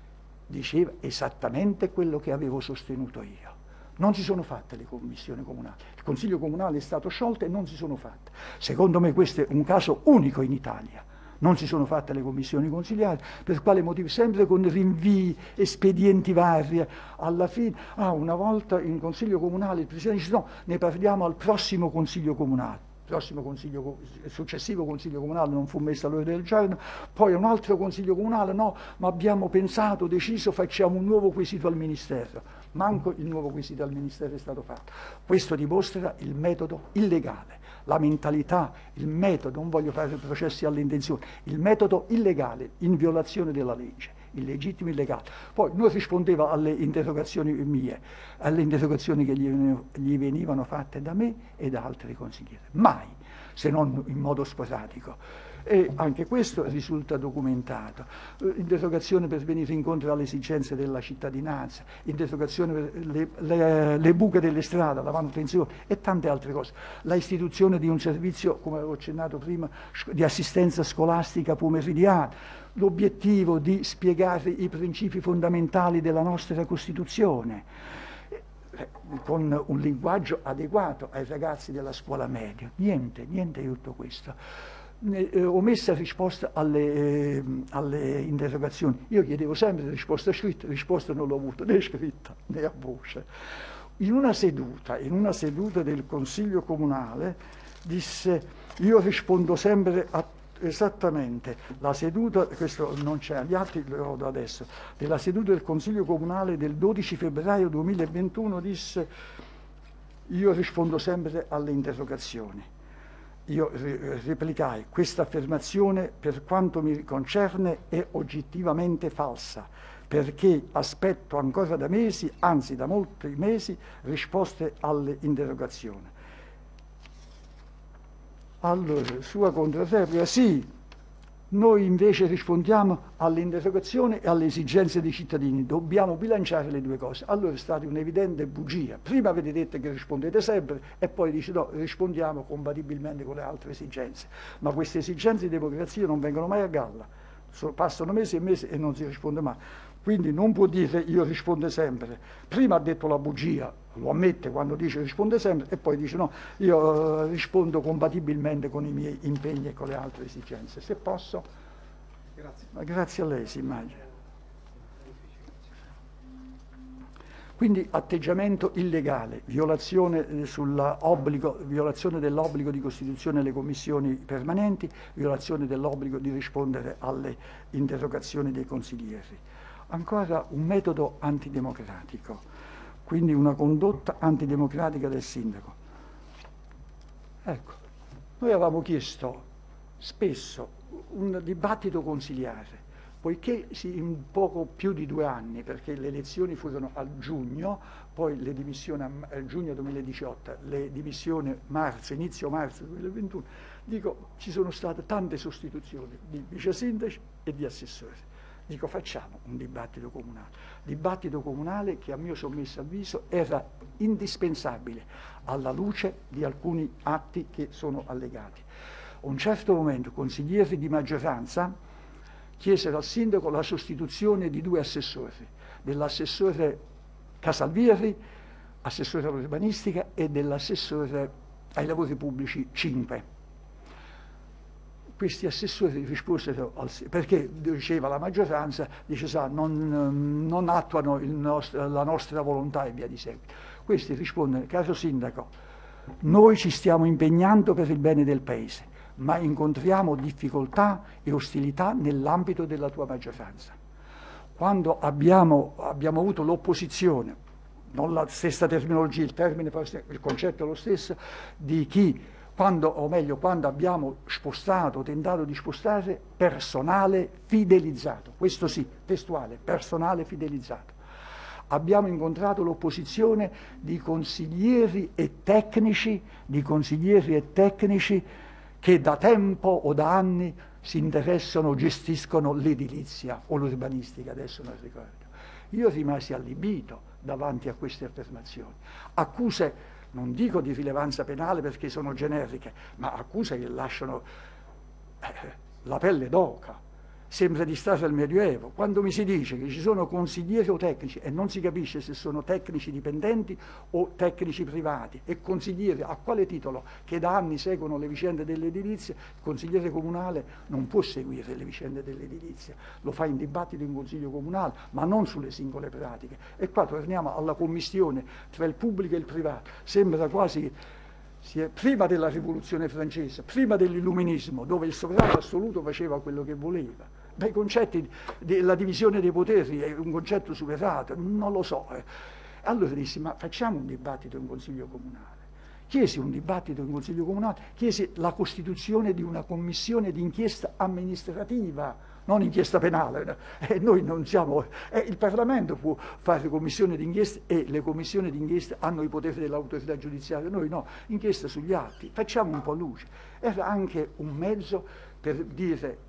Diceva esattamente quello che avevo sostenuto io. Non si sono fatte le commissioni comunali, il Consiglio Comunale è stato sciolto e non si sono fatte. Secondo me questo è un caso unico in Italia. Non si sono fatte le commissioni consigliari, per quale motivo? Sempre con rinvii, espedienti vari. Alla fine, ah, una volta in Consiglio Comunale il Presidente dice no, ne parliamo al prossimo Consiglio Comunale. Il prossimo consiglio, il successivo Consiglio Comunale non fu messo all'ordine del giorno, poi un altro Consiglio Comunale, no, ma abbiamo pensato, deciso, facciamo un nuovo quesito al Ministero. Manco il nuovo quesito al Ministero è stato fatto. Questo dimostra il metodo illegale. La mentalità, il metodo, non voglio fare processi alle intenzioni, il metodo illegale in violazione della legge, illegittimo illegale. Poi non rispondeva alle interrogazioni mie, alle interrogazioni che gli, gli venivano fatte da me e da altri consiglieri, mai, se non in modo sporadico. E anche questo risulta documentato. Interrogazione per venire incontro alle esigenze della cittadinanza, interrogazione per le, le, le buche delle strade, la manutenzione e tante altre cose. La istituzione di un servizio, come avevo accennato prima, di assistenza scolastica pomeridiana, l'obiettivo di spiegare i principi fondamentali della nostra Costituzione, con un linguaggio adeguato ai ragazzi della scuola media. Niente, niente di tutto questo. Eh, omessa risposta alle, eh, alle interrogazioni. Io chiedevo sempre risposta scritta, risposta non l'ho avuta né scritta né a voce. In una seduta, in una seduta del Consiglio Comunale disse io rispondo sempre a esattamente la seduta, questo non c'è agli atti, lo do adesso, della seduta del Consiglio Comunale del dodici febbraio duemilaventuno disse io rispondo sempre alle interrogazioni. Io replicai, questa affermazione per quanto mi concerne è oggettivamente falsa, perché aspetto ancora da mesi, anzi da molti mesi, risposte alle interrogazioni. Allora, sua controreplica, sì, noi invece rispondiamo alle interrogazioni e alle esigenze dei cittadini, dobbiamo bilanciare le due cose. Allora è stata un'evidente bugia. Prima avete detto che rispondete sempre e poi dice no, rispondiamo compatibilmente con le altre esigenze. Ma queste esigenze di democrazia non vengono mai a galla, passano mesi e mesi e non si risponde mai. Quindi non può dire io rispondo sempre. Prima ha detto la bugia, lo ammette quando dice risponde sempre e poi dice no, io uh, rispondo compatibilmente con i miei impegni e con le altre esigenze. Se posso. Grazie. Ma grazie a lei, si immagina. Quindi atteggiamento illegale, violazione, sull'obbligo, violazione dell'obbligo di costituzione delle commissioni permanenti, violazione dell'obbligo di rispondere alle interrogazioni dei consiglieri. Ancora un metodo antidemocratico, quindi una condotta antidemocratica del sindaco. Ecco, noi avevamo chiesto spesso un dibattito consiliare, poiché in poco più di due anni, perché le elezioni furono a giugno, poi le dimissioni a giugno duemiladiciotto, le dimissioni marzo, inizio marzo duemilaventuno, dico, ci sono state tante sostituzioni di vice sindaci e di assessori. Dico, facciamo un dibattito comunale. Dibattito comunale che a mio sommesso avviso era indispensabile alla luce di alcuni atti che sono allegati. A un certo momento consiglieri di maggioranza chiesero al sindaco la sostituzione di due assessori, dell'assessore Casalvieri, assessore all'urbanistica, e dell'assessore ai lavori pubblici cinque. Questi assessori risposero, al, perché diceva la maggioranza, dice, sa, non, non attuano il nostro, la nostra volontà e via di seguito. Questi rispondono, caro sindaco, noi ci stiamo impegnando per il bene del paese, ma incontriamo difficoltà e ostilità nell'ambito della tua maggioranza. Quando abbiamo, abbiamo avuto l'opposizione, non la stessa terminologia, il termine, il concetto è lo stesso, di chi, quando, o meglio, quando abbiamo spostato, tentato di spostare personale fidelizzato, questo sì, testuale, personale fidelizzato. Abbiamo incontrato l'opposizione di consiglieri e tecnici, di consiglieri e tecnici che da tempo o da anni si interessano, gestiscono l'edilizia o l'urbanistica, adesso non ricordo. Io rimasi allibito davanti a queste affermazioni. Accuse, non dico di rilevanza penale perché sono generiche, ma accuse che lasciano eh, la pelle d'oca. Sembra di stare al Medioevo. Quando mi si dice che ci sono consiglieri o tecnici e non si capisce se sono tecnici dipendenti o tecnici privati, e consiglieri a quale titolo, che da anni seguono le vicende dell'edilizia, il consigliere comunale non può seguire le vicende dell'edilizia, lo fa in dibattito in consiglio comunale, ma non sulle singole pratiche. E qua torniamo alla commistione tra il pubblico e il privato. Sembra quasi prima della rivoluzione francese, prima dell'illuminismo, dove il sovrano assoluto faceva quello che voleva. Ma i concetti della divisione dei poteri è un concetto superato, non lo so. Allora dissi, ma facciamo un dibattito in consiglio comunale. Chiesi un dibattito in consiglio comunale, chiesi la costituzione di una commissione d'inchiesta amministrativa, non inchiesta penale. Eh, noi non siamo, eh, il Parlamento può fare commissione d'inchiesta e le commissioni d'inchiesta hanno i poteri dell'autorità giudiziaria, noi no, inchiesta sugli atti, facciamo un po' luce. Era anche un mezzo per dire,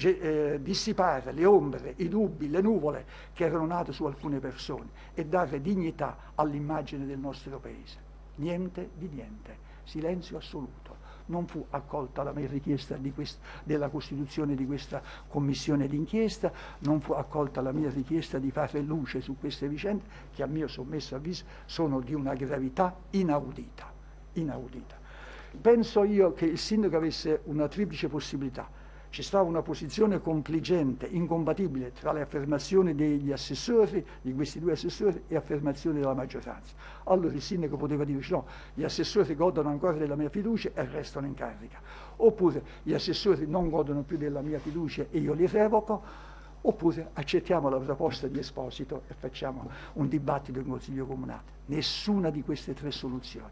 eh, dissipare le ombre, i dubbi, le nuvole che erano nate su alcune persone e dare dignità all'immagine del nostro paese. Niente di niente, silenzio assoluto. Non fu accolta la mia richiesta di questa, della costituzione di questa commissione d'inchiesta, non fu accolta la mia richiesta di fare luce su queste vicende che a mio sommesso avviso sono di una gravità inaudita, inaudita. Penso io che il sindaco avesse una triplice possibilità. Ci stava una posizione compligente, incompatibile tra le affermazioni degli assessori, di questi due assessori, e affermazioni della maggioranza. Allora il sindaco poteva dire no, gli assessori godono ancora della mia fiducia e restano in carica. Oppure gli assessori non godono più della mia fiducia e io li revoco. Oppure accettiamo la proposta di Esposito e facciamo un dibattito in Consiglio Comunale. Nessuna di queste tre soluzioni.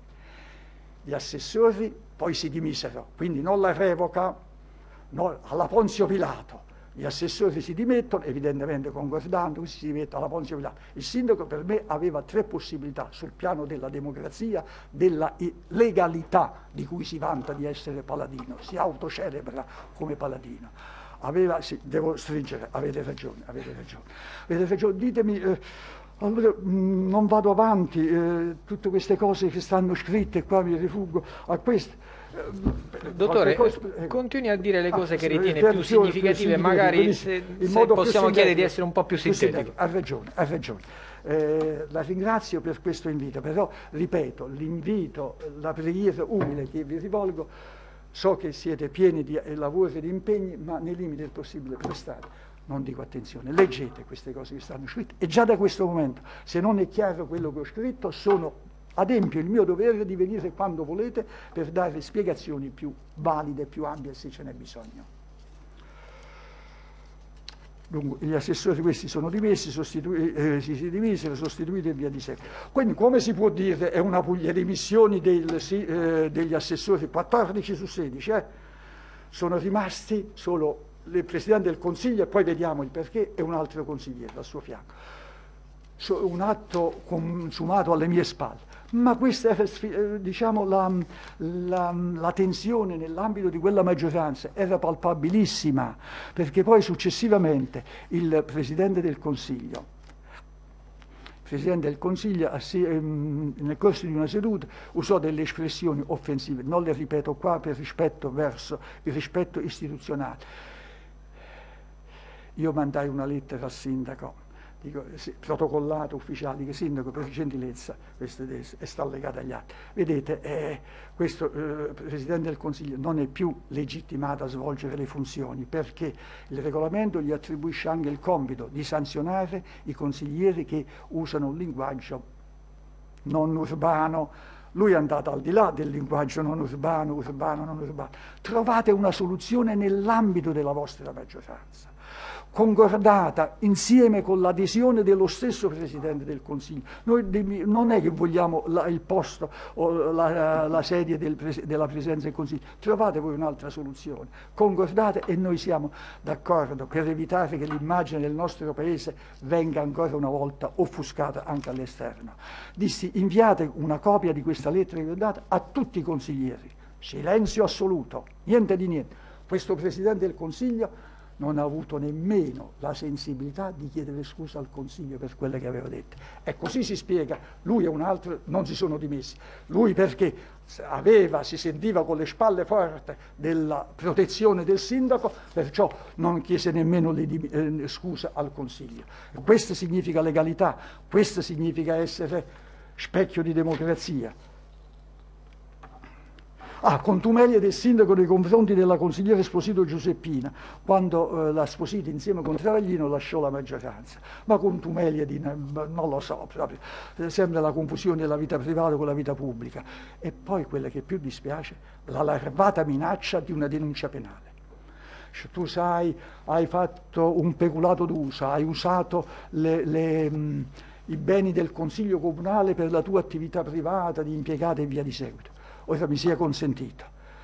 Gli assessori poi si dimisero, quindi non la revoca. No, alla Ponzio Pilato, gli assessori si dimettono, evidentemente concordando, si dimette alla Ponzio Pilato. Il sindaco per me aveva tre possibilità sul piano della democrazia, della legalità di cui si vanta di essere paladino, si autocelebra come paladino. Aveva, sì, devo stringere, avete ragione, avete ragione, avete ragione, ditemi, eh, allora mh, non vado avanti, eh, tutte queste cose che stanno scritte qua mi rifuggo a queste. Dottore, cosa, eh, continui a dire le cose ah, che ritiene più significative, più magari se, se possiamo chiedere di essere un po' più sintetico. Ha ragione, ha ragione. Eh, la ringrazio per questo invito, però ripeto, l'invito, la preghiera umile che vi rivolgo, so che siete pieni di lavoro e di impegni, ma nei limiti del possibile prestate non dico attenzione, leggete queste cose che stanno scritte e già da questo momento, se non è chiaro quello che ho scritto, sono, adempio il mio dovere di venire quando volete per dare spiegazioni più valide, più ampie se ce n'è bisogno. Dunque, gli assessori questi sono dimessi, eh, si, si dimisero, sostituiti e via di seguito. Quindi come si può dire è una puglia di dimissioni del, eh, degli assessori, quattordici su sedici, eh? Sono rimasti solo il Presidente del Consiglio e poi vediamo il perché e un altro consigliere al suo fianco. So, un atto consumato alle mie spalle. Ma questa era, diciamo, la, la, la tensione nell'ambito di quella maggioranza era palpabilissima, perché poi successivamente il Presidente del Consiglio, il Presidente del Consiglio nel corso di una seduta usò delle espressioni offensive, non le ripeto qua per rispetto verso il rispetto istituzionale. Io mandai una lettera al sindaco, dico, sì, protocollato, ufficiale, che sindaco per gentilezza, questo è sta allegato agli atti. Vedete, eh, questo eh, Presidente del Consiglio non è più legittimato a svolgere le funzioni perché il regolamento gli attribuisce anche il compito di sanzionare i consiglieri che usano un linguaggio non urbano. Lui è andato al di là del linguaggio non urbano, urbano, non urbano. Trovate una soluzione nell'ambito della vostra maggioranza, concordata insieme con l'adesione dello stesso Presidente del Consiglio. Noi non è che vogliamo la, il posto o la, la sedia del, della Presidenza del Consiglio, trovate voi un'altra soluzione, concordate e noi siamo d'accordo per evitare che l'immagine del nostro Paese venga ancora una volta offuscata anche all'esterno. Dissi, inviate una copia di questa lettera che vi ho data a tutti i consiglieri, silenzio assoluto, niente di niente. Questo Presidente del Consiglio non ha avuto nemmeno la sensibilità di chiedere scusa al Consiglio per quelle che aveva detto. E così si spiega, lui e un altro non si sono dimessi. Lui perché aveva, si sentiva con le spalle forti della protezione del sindaco, perciò non chiese nemmeno le, eh, scusa al Consiglio. Questo significa legalità, questo significa essere specchio di democrazia. Ah, contumelia del sindaco nei confronti della consigliera Esposito Giuseppina, quando eh, la Esposito insieme con Travaglino lasciò la maggioranza. Ma contumelia di, non lo so, proprio, sembra la confusione della vita privata con la vita pubblica. E poi quella che più dispiace, la larvata minaccia di una denuncia penale. Tu sai, hai fatto un peculato d'uso, hai usato le... le mh, i beni del Consiglio Comunale per la tua attività privata, di impiegata e via di seguito. Ora mi sia consentito,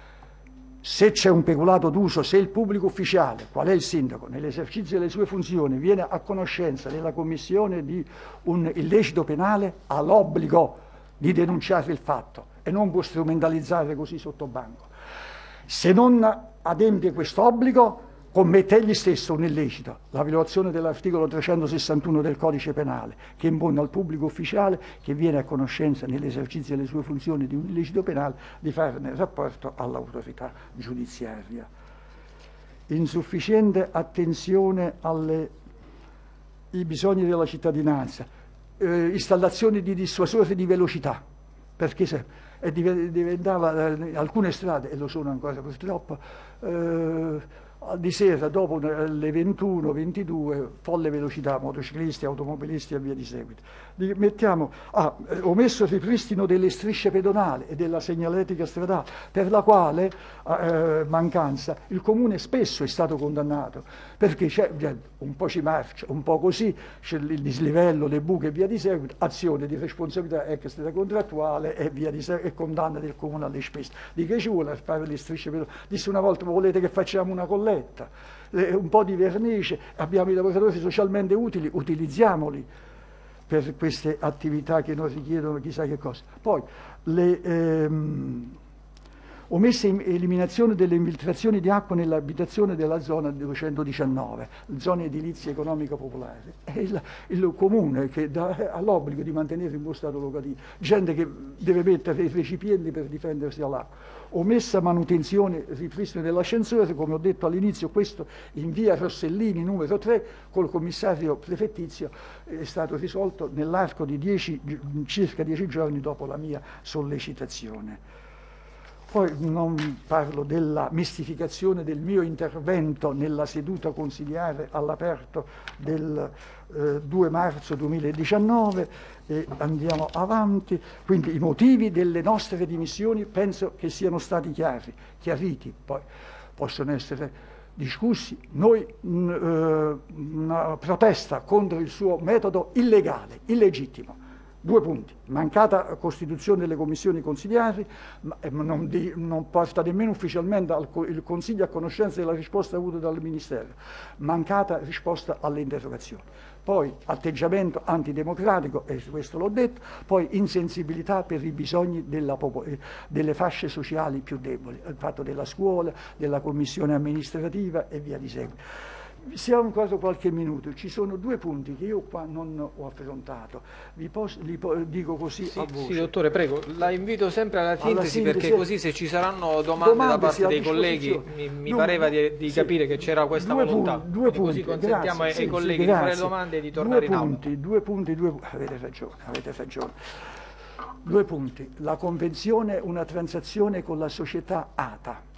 se c'è un peculato d'uso, se il pubblico ufficiale, qual è il sindaco, nell'esercizio delle sue funzioni viene a conoscenza della commissione di un illecito penale, ha l'obbligo di denunciare il fatto e non può strumentalizzare così sotto banco. Se non adempie questo obbligo, commette egli stesso un illecito, la violazione dell'articolo trecentosessantuno del Codice Penale, che impone al pubblico ufficiale che viene a conoscenza nell'esercizio delle sue funzioni di un illecito penale di farne rapporto all'autorità giudiziaria. Insufficiente attenzione ai bisogni della cittadinanza, eh, installazioni di dissuasori di velocità, perché se e diventava eh, alcune strade, e lo sono ancora purtroppo, eh, di sera dopo le ventuno ventidue, folle velocità, motociclisti, automobilisti e via di seguito. Mettiamo, ah, ho messo il ripristino delle strisce pedonali e della segnaletica stradale, per la quale eh, mancanza il Comune spesso è stato condannato, perché c'è un po' ci marcia, un po' così, c'è il dislivello, le buche e via di seguito, azione di responsabilità extracontrattuale e via di seguito, e condanna del Comune alle spese. Di che ci vuole a fare le strisce pedonali? Disse una volta, volete che facciamo una colletta? Un po' di vernice, abbiamo i lavoratori socialmente utili, utilizziamoli per queste attività che non richiedono chissà che cosa. Poi le ehm, omessa eliminazione delle infiltrazioni di acqua nell'abitazione della zona duecentodiciannove, zona edilizia economica popolare. È il, il comune che dà, ha l'obbligo di mantenere in buon stato locativo, gente che deve mettere i recipienti per difendersi dall'acqua. Omessa manutenzione, ripristino dell'ascensore, come ho detto all'inizio, questo in via Rossellini numero tre col commissario prefettizio è stato risolto nell'arco di dieci, circa dieci giorni dopo la mia sollecitazione. Poi non parlo della mistificazione del mio intervento nella seduta consiliare all'aperto del eh, due marzo duemiladiciannove e andiamo avanti. Quindi i motivi delle nostre dimissioni penso che siano stati chiari, chiariti, poi possono essere discussi. Noi mh, eh, una protesta contro il suo metodo illegale, illegittimo. Due punti: mancata costituzione delle commissioni consigliari, ma non, di, non porta nemmeno ufficialmente al, il Consiglio a conoscenza della risposta avuta dal Ministero, mancata risposta alle interrogazioni. Poi atteggiamento antidemocratico, e questo l'ho detto, poi insensibilità per i bisogni della delle fasce sociali più deboli, il fatto della scuola, della commissione amministrativa e via di seguito. Siamo ancora qualche minuto, ci sono due punti che io qua non ho affrontato, vi posso, li po dico così sì, a voce. Sì, dottore, prego, la invito sempre alla sintesi, alla sintesi perché così se ci saranno domande, domande da parte dei colleghi, mi, mi no, pareva di, di sì, capire che c'era questa due volontà, punti, due punti, così consentiamo grazie, ai, sì, ai colleghi sì, di fare le domande e di tornare due punti, in aula. Due punti, due punti, avete ragione, avete ragione. Due punti, la convenzione, una transazione con la società A T A.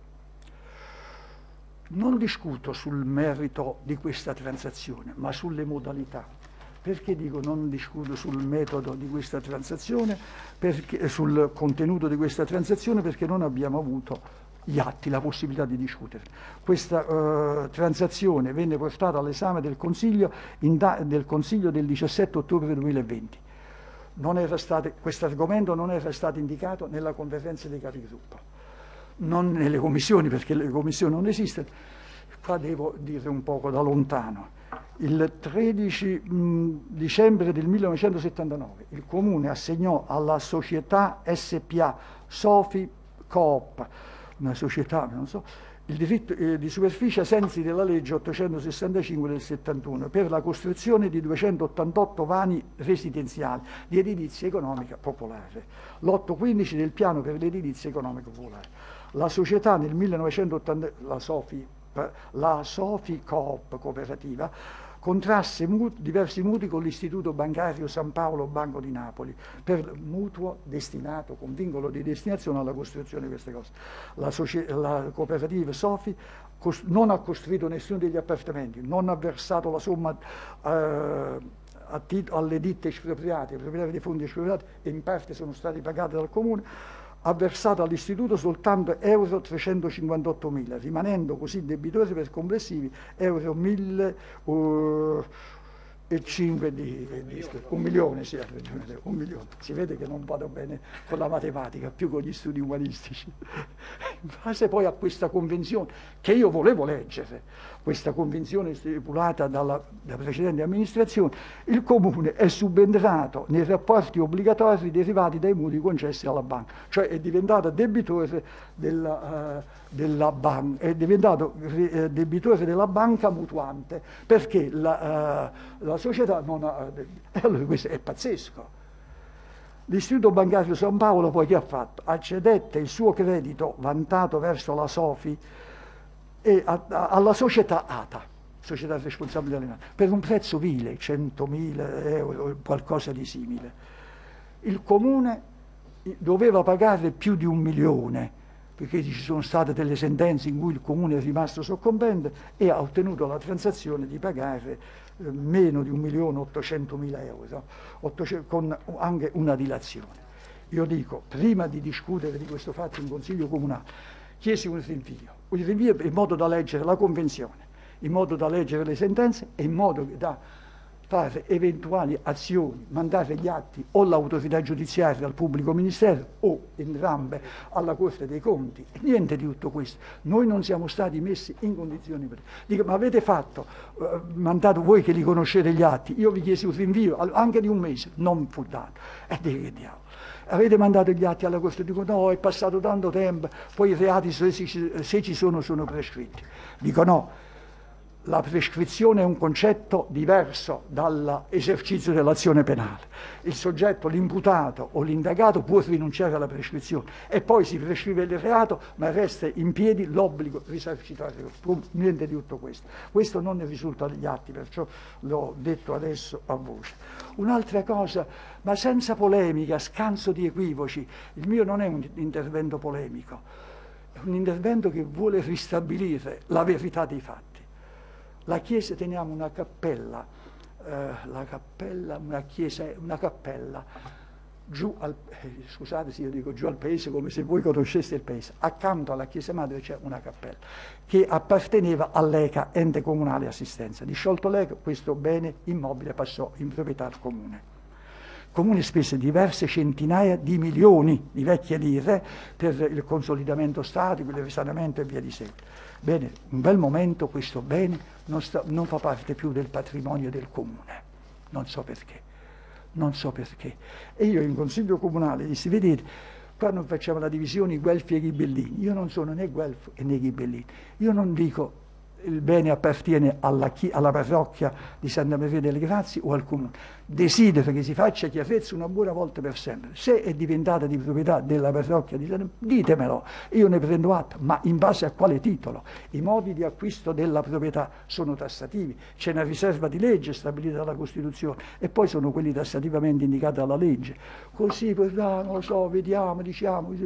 Non discuto sul merito di questa transazione, ma sulle modalità. Perché dico non discuto sul metodo di questa transazione, perché, sul contenuto di questa transazione, perché non abbiamo avuto gli atti, la possibilità di discutere. Questa uh, transazione venne portata all'esame del Consiglio, in da, del Consiglio del diciassette ottobre duemilaventi. Non era stato, questo argomento non era stato indicato nella conferenza dei capigruppo, non nelle commissioni, perché le commissioni non esistono. Qua devo dire un poco da lontano. Il tredici dicembre del millenovecentosettantanove il Comune assegnò alla società S P A Sofi Coop, una società, non so, il diritto eh, di superficie ai sensi della legge ottocentosessantacinque del settantuno per la costruzione di duecentottantotto vani residenziali di edilizia economica popolare, l'otto quindici del piano per l'edilizia economica popolare. La società nel millenovecentottanta, la Sofi, la Sofi Coop cooperativa, contrasse mut, diversi mutui con l'Istituto Bancario San Paolo Banco di Napoli per mutuo destinato con vincolo di destinazione alla costruzione di queste cose. La, la cooperativa Sofi non ha costruito nessuno degli appartamenti, non ha versato la somma eh, alle ditte espropriate, ai proprietari dei fondi espropriati, e in parte sono stati pagati dal Comune. Ha versato all'istituto soltanto euro trecentocinquantottomila, rimanendo così debitore per complessivi euro mille e cinque di, di un milione, sì, un milione. Si vede che non vado bene con la matematica, più con gli studi umanistici. In base poi a questa convenzione, che io volevo leggere, questa convenzione stipulata dalla, dalla precedente amministrazione, il Comune è subentrato nei rapporti obbligatori derivati dai mutui concessi alla banca, cioè è diventato debitore della, uh, della banca, è diventato uh, debitore della banca mutuante, perché la, uh, la società non ha... Allora questo è pazzesco. L'Istituto Bancario San Paolo poi che ha fatto? Accedette il suo credito vantato verso la Sofi e a, a, alla società A T A, società responsabile alemana, per un prezzo vile, centomila euro, qualcosa di simile. Il Comune doveva pagare più di un milione, perché ci sono state delle sentenze in cui il Comune è rimasto soccombente, e ha ottenuto la transazione di pagare eh, meno di un milione ottocentomila euro, ottocento, con anche una dilazione. Io dico, prima di discutere di questo fatto in Consiglio Comunale, chiesi un rinvio, un rinvio in modo da leggere la Convenzione, in modo da leggere le sentenze e in modo da fare eventuali azioni, mandare gli atti o all'autorità giudiziaria, al pubblico ministero o entrambe alla Corte dei Conti. Niente di tutto questo. Noi non siamo stati messi in condizioni per... Dico, ma avete fatto, eh, mandato voi che li conoscete gli atti, io vi chiesi un rinvio anche di un mese, non fu dato. E dico, che diavolo. Avete mandato gli atti alla Corte, dico no, è passato tanto tempo, poi i reati se ci, se ci sono sono prescritti. Dico no, la prescrizione è un concetto diverso dall'esercizio dell'azione penale. Il soggetto, l'imputato o l'indagato può rinunciare alla prescrizione e poi si prescrive il reato, ma resta in piedi l'obbligo risarcitorio. Niente di tutto questo. Questo non ne risulta dagli atti, perciò l'ho detto adesso a voce. Un'altra cosa, ma senza polemica, scanso di equivoci, il mio non è un intervento polemico, è un intervento che vuole ristabilire la verità dei fatti. La Chiesa, teniamo una cappella, eh, la cappella, una chiesa, una cappella, giù al, eh, scusate se io dico giù al paese come se voi conosceste il paese, accanto alla Chiesa Madre c'è una cappella che apparteneva all'E C A, Ente Comunale Assistenza. Disciolto l'E C A, questo bene immobile passò in proprietà al Comune. Il Comune spese diverse centinaia di milioni di vecchie lire per il consolidamento statico, il risanamento e via di seguito. Bene, in quel momento questo bene non, sta, non fa parte più del patrimonio del Comune, non so perché, non so perché. E io in Consiglio Comunale dissi, vedete, qua non facciamo la divisione Guelfi e Ghibellini, io non sono né Guelfo né Ghibellini, io non dico il bene appartiene alla, alla parrocchia di Santa Maria delle Grazie o al Comune. Desidero che si faccia chiarezza una buona volta per sempre. Se è diventata di proprietà della parrocchia di Santa Maria, ditemelo, io ne prendo atto, ma in base a quale titolo? I modi di acquisto della proprietà sono tassativi, c'è una riserva di legge stabilita dalla Costituzione e poi sono quelli tassativamente indicati dalla legge. Così, poi, ah, non lo so, vediamo, diciamo, così.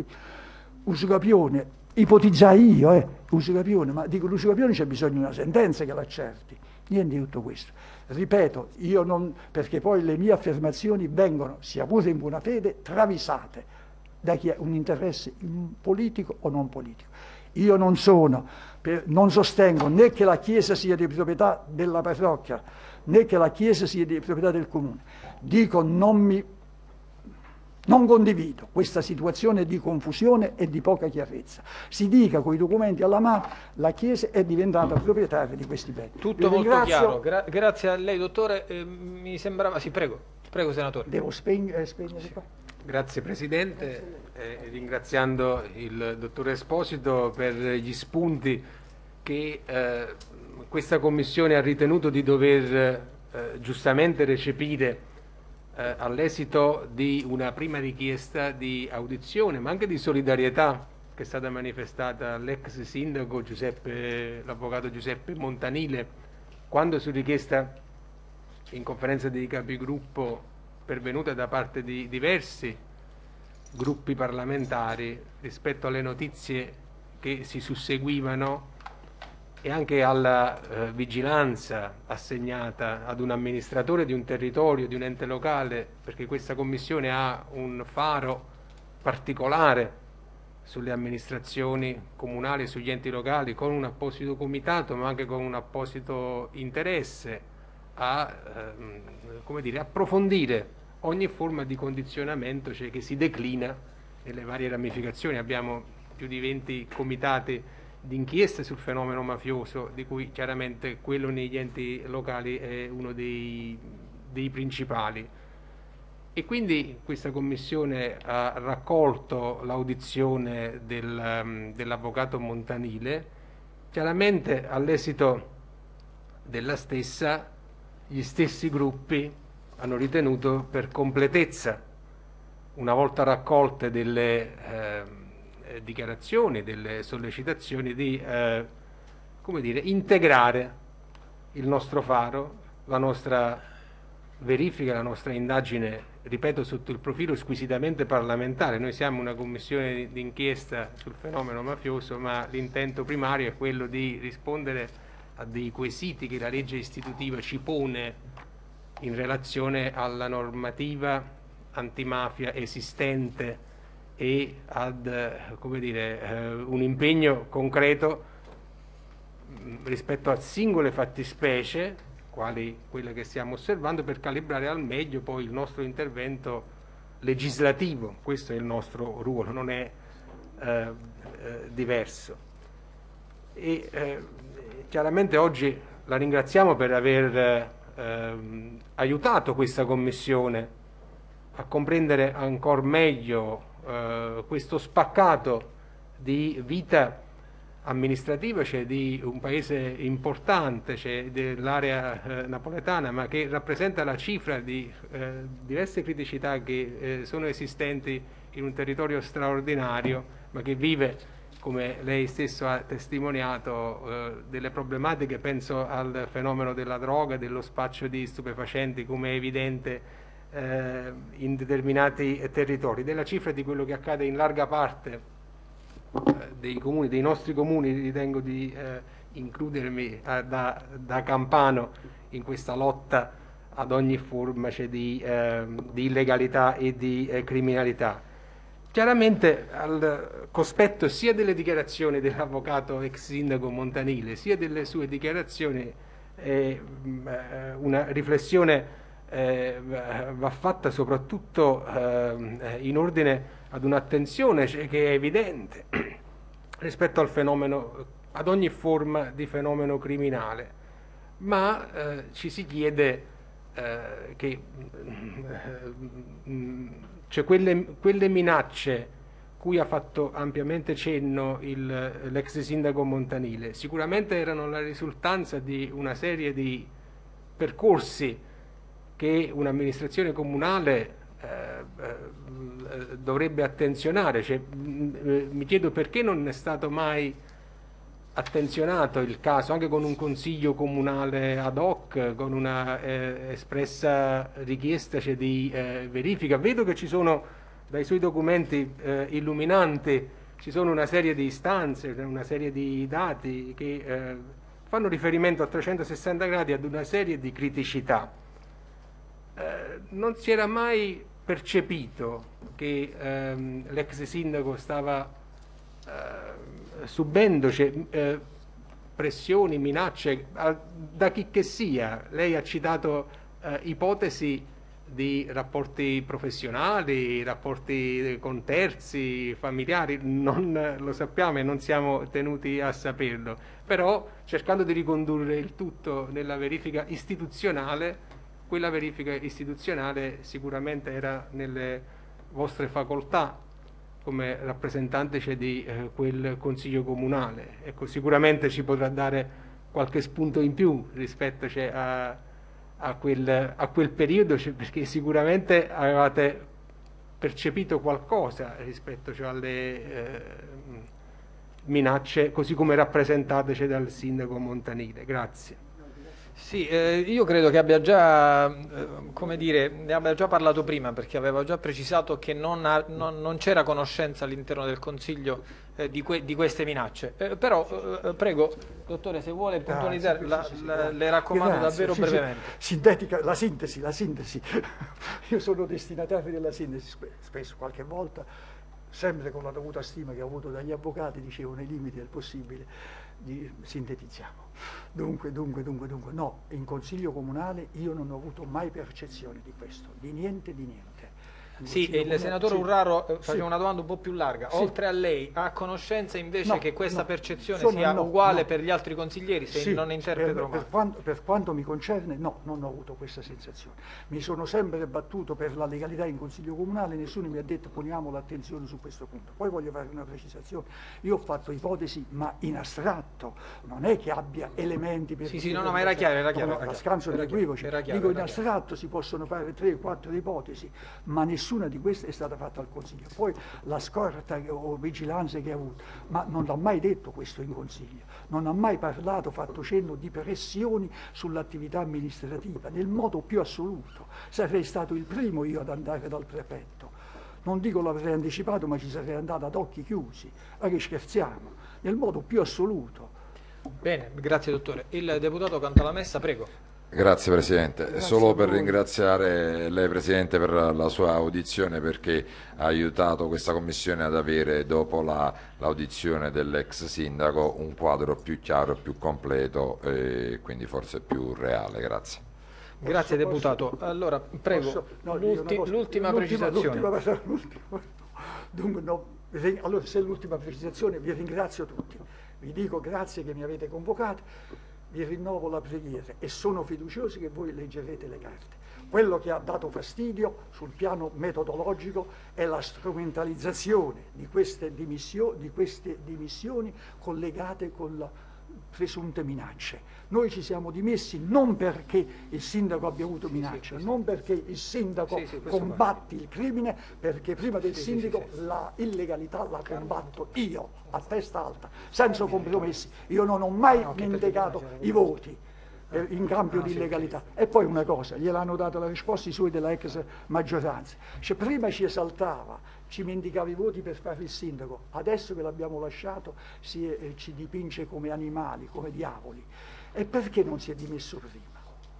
Usucapione. Ipotizzai io, eh, usucapione, ma dico l'usucapione c'è bisogno di una sentenza che l'accerti, niente di tutto questo. Ripeto, io non, perché poi le mie affermazioni vengono, sia pure in buona fede, travisate da chi ha un interesse politico o non politico. Io non sono, per, non sostengo né che la Chiesa sia di proprietà della parrocchia, né che la Chiesa sia di proprietà del Comune. Dico, non mi... Non condivido questa situazione di confusione e di poca chiarezza. Si dica con i documenti alla mano, la Chiesa è diventata proprietaria di questi beni. Tutto molto ringrazio. Chiaro. Gra grazie a lei, dottore. Eh, mi sembrava... Sì, prego. Prego, senatore. Devo spegnere, spegnere sì. qua. Grazie, Presidente. Eh, ringraziando il dottore Esposito per gli spunti che eh, questa Commissione ha ritenuto di dover eh, giustamente recepire Eh, all'esito di una prima richiesta di audizione, ma anche di solidarietà che è stata manifestata all'ex sindaco Giuseppe, l'avvocato Giuseppe Montanile, quando su richiesta in conferenza dei capigruppo pervenuta da parte di diversi gruppi parlamentari rispetto alle notizie che si susseguivano e anche alla eh, vigilanza assegnata ad un amministratore di un territorio, di un ente locale, perché questa Commissione ha un faro particolare sulle amministrazioni comunali e sugli enti locali, con un apposito comitato, ma anche con un apposito interesse a ehm, come dire, approfondire ogni forma di condizionamento, cioè, che si declina nelle varie ramificazioni. Abbiamo più di venti comitati d'inchieste sul fenomeno mafioso, di cui chiaramente quello negli enti locali è uno dei, dei principali. E quindi questa Commissione ha raccolto l'audizione del, um, dell'avvocato Montanile. Chiaramente all'esito della stessa gli stessi gruppi hanno ritenuto, per completezza, una volta raccolte delle eh, dichiarazioni, delle sollecitazioni, di eh, come dire, integrare il nostro faro, la nostra verifica, la nostra indagine, ripeto, sotto il profilo squisitamente parlamentare. Noi siamo una commissione d'inchiesta sul fenomeno mafioso, ma l'intento primario è quello di rispondere a dei quesiti che la legge istitutiva ci pone in relazione alla normativa antimafia esistente e ad come dire, eh, un impegno concreto rispetto a singole fattispecie, quali quelle che stiamo osservando, per calibrare al meglio poi il nostro intervento legislativo. Questo è il nostro ruolo, non è eh, eh, diverso. E eh, chiaramente oggi la ringraziamo per aver eh, aiutato questa Commissione a comprendere ancor meglio Uh, questo spaccato di vita amministrativa, c'è di un paese importante, c'è dell'area eh, napoletana, ma che rappresenta la cifra di eh, diverse criticità che eh, sono esistenti in un territorio straordinario, ma che vive, come lei stesso ha testimoniato, eh, delle problematiche. Penso al fenomeno della droga, dello spaccio di stupefacenti, come è evidente eh, in determinati territori, della cifra di quello che accade in larga parte dei comuni, dei nostri comuni. Ritengo di eh, includermi eh, da, da campano in questa lotta ad ogni forma cioè, di, eh, di illegalità e di eh, criminalità. Chiaramente al cospetto sia delle dichiarazioni dell'avvocato ex sindaco Montanile sia delle sue dichiarazioni eh, una riflessione eh, va fatta soprattutto eh, in ordine ad un'attenzione che è evidente rispetto al fenomeno, ad ogni forma di fenomeno criminale, ma eh, ci si chiede eh, che eh, cioè quelle, quelle minacce cui ha fatto ampiamente cenno l'ex sindaco Montanile sicuramente erano la risultanza di una serie di percorsi che un'amministrazione comunale eh, eh, dovrebbe attenzionare. Cioè, mh, mi chiedo perché non è stato mai attenzionato il caso, anche con un consiglio comunale ad hoc, con una eh, espressa richiesta cioè, di eh, verifica. Vedo che ci sono, dai suoi documenti eh, illuminanti, ci sono una serie di istanze, una serie di dati che eh, fanno riferimento a trecentosessanta gradi ad una serie di criticità. Eh, non si era mai percepito che ehm, l'ex sindaco stava eh, subendo cioè, eh, pressioni, minacce a, da chi che sia. Lei ha citato eh, ipotesi di rapporti professionali, rapporti con terzi, familiari, non lo sappiamo e non siamo tenuti a saperlo, però cercando di ricondurre il tutto nella verifica istituzionale. Quella verifica istituzionale sicuramente era nelle vostre facoltà come rappresentante cioè, di eh, quel consiglio comunale. Ecco, sicuramente ci potrà dare qualche spunto in più rispetto cioè, a, a, quel, a quel periodo, cioè, perché sicuramente avevate percepito qualcosa rispetto cioè, alle eh, minacce così come rappresentate cioè, dal sindaco Montanile. Grazie. Sì, eh, io credo che abbia già, eh, come dire, ne abbia già parlato prima, perché aveva già precisato che non, non, non c'era conoscenza all'interno del Consiglio eh, di, que, di queste minacce. Eh, però, eh, prego, dottore, se vuole puntualizzare, ah, sì, sì, sì, la, la, le raccomando grazie, davvero sì, brevemente. Sì, sintetica, la sintesi, la sintesi. Io sono destinatario della sintesi, spesso, qualche volta, sempre con la dovuta stima che ho avuto dagli avvocati, dicevo nei limiti del possibile. Di, sintetizziamo. Dunque, dunque, dunque, dunque, no, in consiglio comunale io non ho avuto mai percezione di questo, di niente, di niente. Sì, e il senatore sì. Urraro eh, faceva sì. una domanda un po' più larga. Sì. Oltre a lei, ha conoscenza invece no, che questa no, percezione sono, sia no, uguale no. per gli altri consiglieri, se sì, non interpreto per, male? Per quanto, per quanto mi concerne, no, non ho avuto questa sensazione. Mi sono sempre battuto per la legalità in consiglio comunale, nessuno mi ha detto poniamo l'attenzione su questo punto. Poi voglio fare una precisazione. Io ho fatto ipotesi, ma in astratto, non è che abbia elementi per... Sì, sì, no, no, ma era chiaro, era chiaro. La scanso di equivoci. Dico, in astratto si possono fare tre o quattro ipotesi, ma nessuna di queste è stata fatta al Consiglio. Poi la scorta o vigilanza che ha avuto, ma non l'ha mai detto questo in Consiglio, non ha mai parlato, fatto cenno di pressioni sull'attività amministrativa, nel modo più assoluto. Sarei stato il primo io ad andare dal prefetto. Non dico l'avrei anticipato, ma ci sarei andato ad occhi chiusi. Ma che scherziamo? Nel modo più assoluto. Bene, grazie dottore. Il deputato Cantalamessa, prego. Grazie Presidente, Grazie solo per ringraziare lei Presidente per la sua audizione, perché ha aiutato questa Commissione ad avere dopo l'audizione dell'ex sindaco un quadro più chiaro, più completo e quindi forse più reale. Grazie. Posso, Grazie posso, deputato. Allora prego, no, l'ultima precisazione. Dunque, no, allora se l'ultima precisazione vi ringrazio tutti, vi dico grazie che mi avete convocato. Vi rinnovo la preghiera e sono fiduciosi che voi leggerete le carte. Quello che ha dato fastidio sul piano metodologico è la strumentalizzazione di queste, dimissio, di queste dimissioni collegate con la presunte minacce. Noi ci siamo dimessi non perché il sindaco abbia avuto minacce, sì, sì, non perché il sindaco sì, sì, combatti il crimine, perché prima del sì, sindaco sì, sì, sì. la illegalità la combatto io, a testa alta, senza compromessi. Io non ho mai no, mendicato i voti in cambio di illegalità. E poi una cosa, gliel'hanno dato la risposta i suoi della ex maggioranza. Cioè, prima ci esaltava, ci mendicava i voti per fare il sindaco, adesso che l'abbiamo lasciato si, eh, ci dipinge come animali, come diavoli. E perché non si è dimesso prima?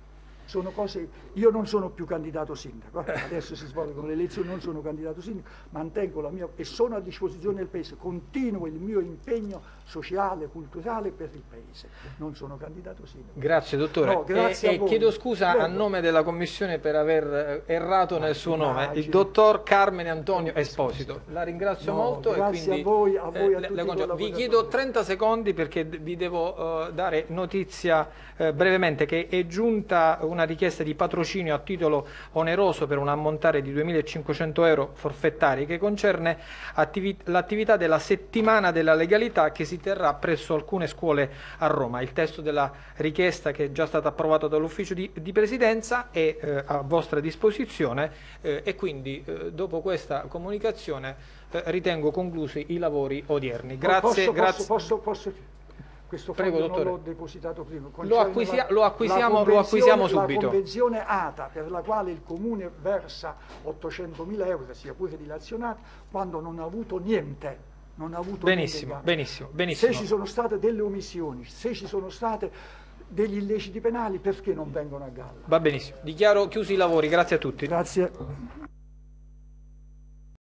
Sono cose, io non sono più candidato sindaco, adesso si svolgono le elezioni, non sono candidato sindaco, mantengo la mia e sono a disposizione del Paese, continuo il mio impegno sociale, culturale per il Paese, non sono candidato sindaco. Grazie dottore, no, grazie e, e chiedo scusa Prego. a nome della Commissione per aver errato nel suo nome, il dottor Carmine Antonio Esposito. La ringrazio no, molto grazie e quindi a voi, a voi, a eh, le, vi chiedo trenta secondi perché vi devo uh, dare notizia uh, brevemente che è giunta una una richiesta di patrocinio a titolo oneroso per un ammontare di duemilacinquecento euro forfettari che concerne l'attività della settimana della legalità che si terrà presso alcune scuole a Roma. Il testo della richiesta, che è già stato approvato dall'ufficio di, di presidenza, è eh, a vostra disposizione eh, e quindi eh, dopo questa comunicazione eh, ritengo conclusi i lavori odierni. Grazie. Posso, grazie. Posso, posso, posso... Questo Prego, fondo dottore. non l'ho depositato prima. Lo, acquisia, la, lo, acquisiamo, lo acquisiamo subito. La convenzione A T A per la quale il Comune versa ottocentomila euro, sia pure dilazionati, quando non ha avuto niente. Non ha avuto benissimo, niente benissimo, benissimo. Se ci sono state delle omissioni, se ci sono state degli illeciti penali, perché non vengono a galla? Va benissimo. Dichiaro chiusi i lavori. Grazie a tutti. Grazie.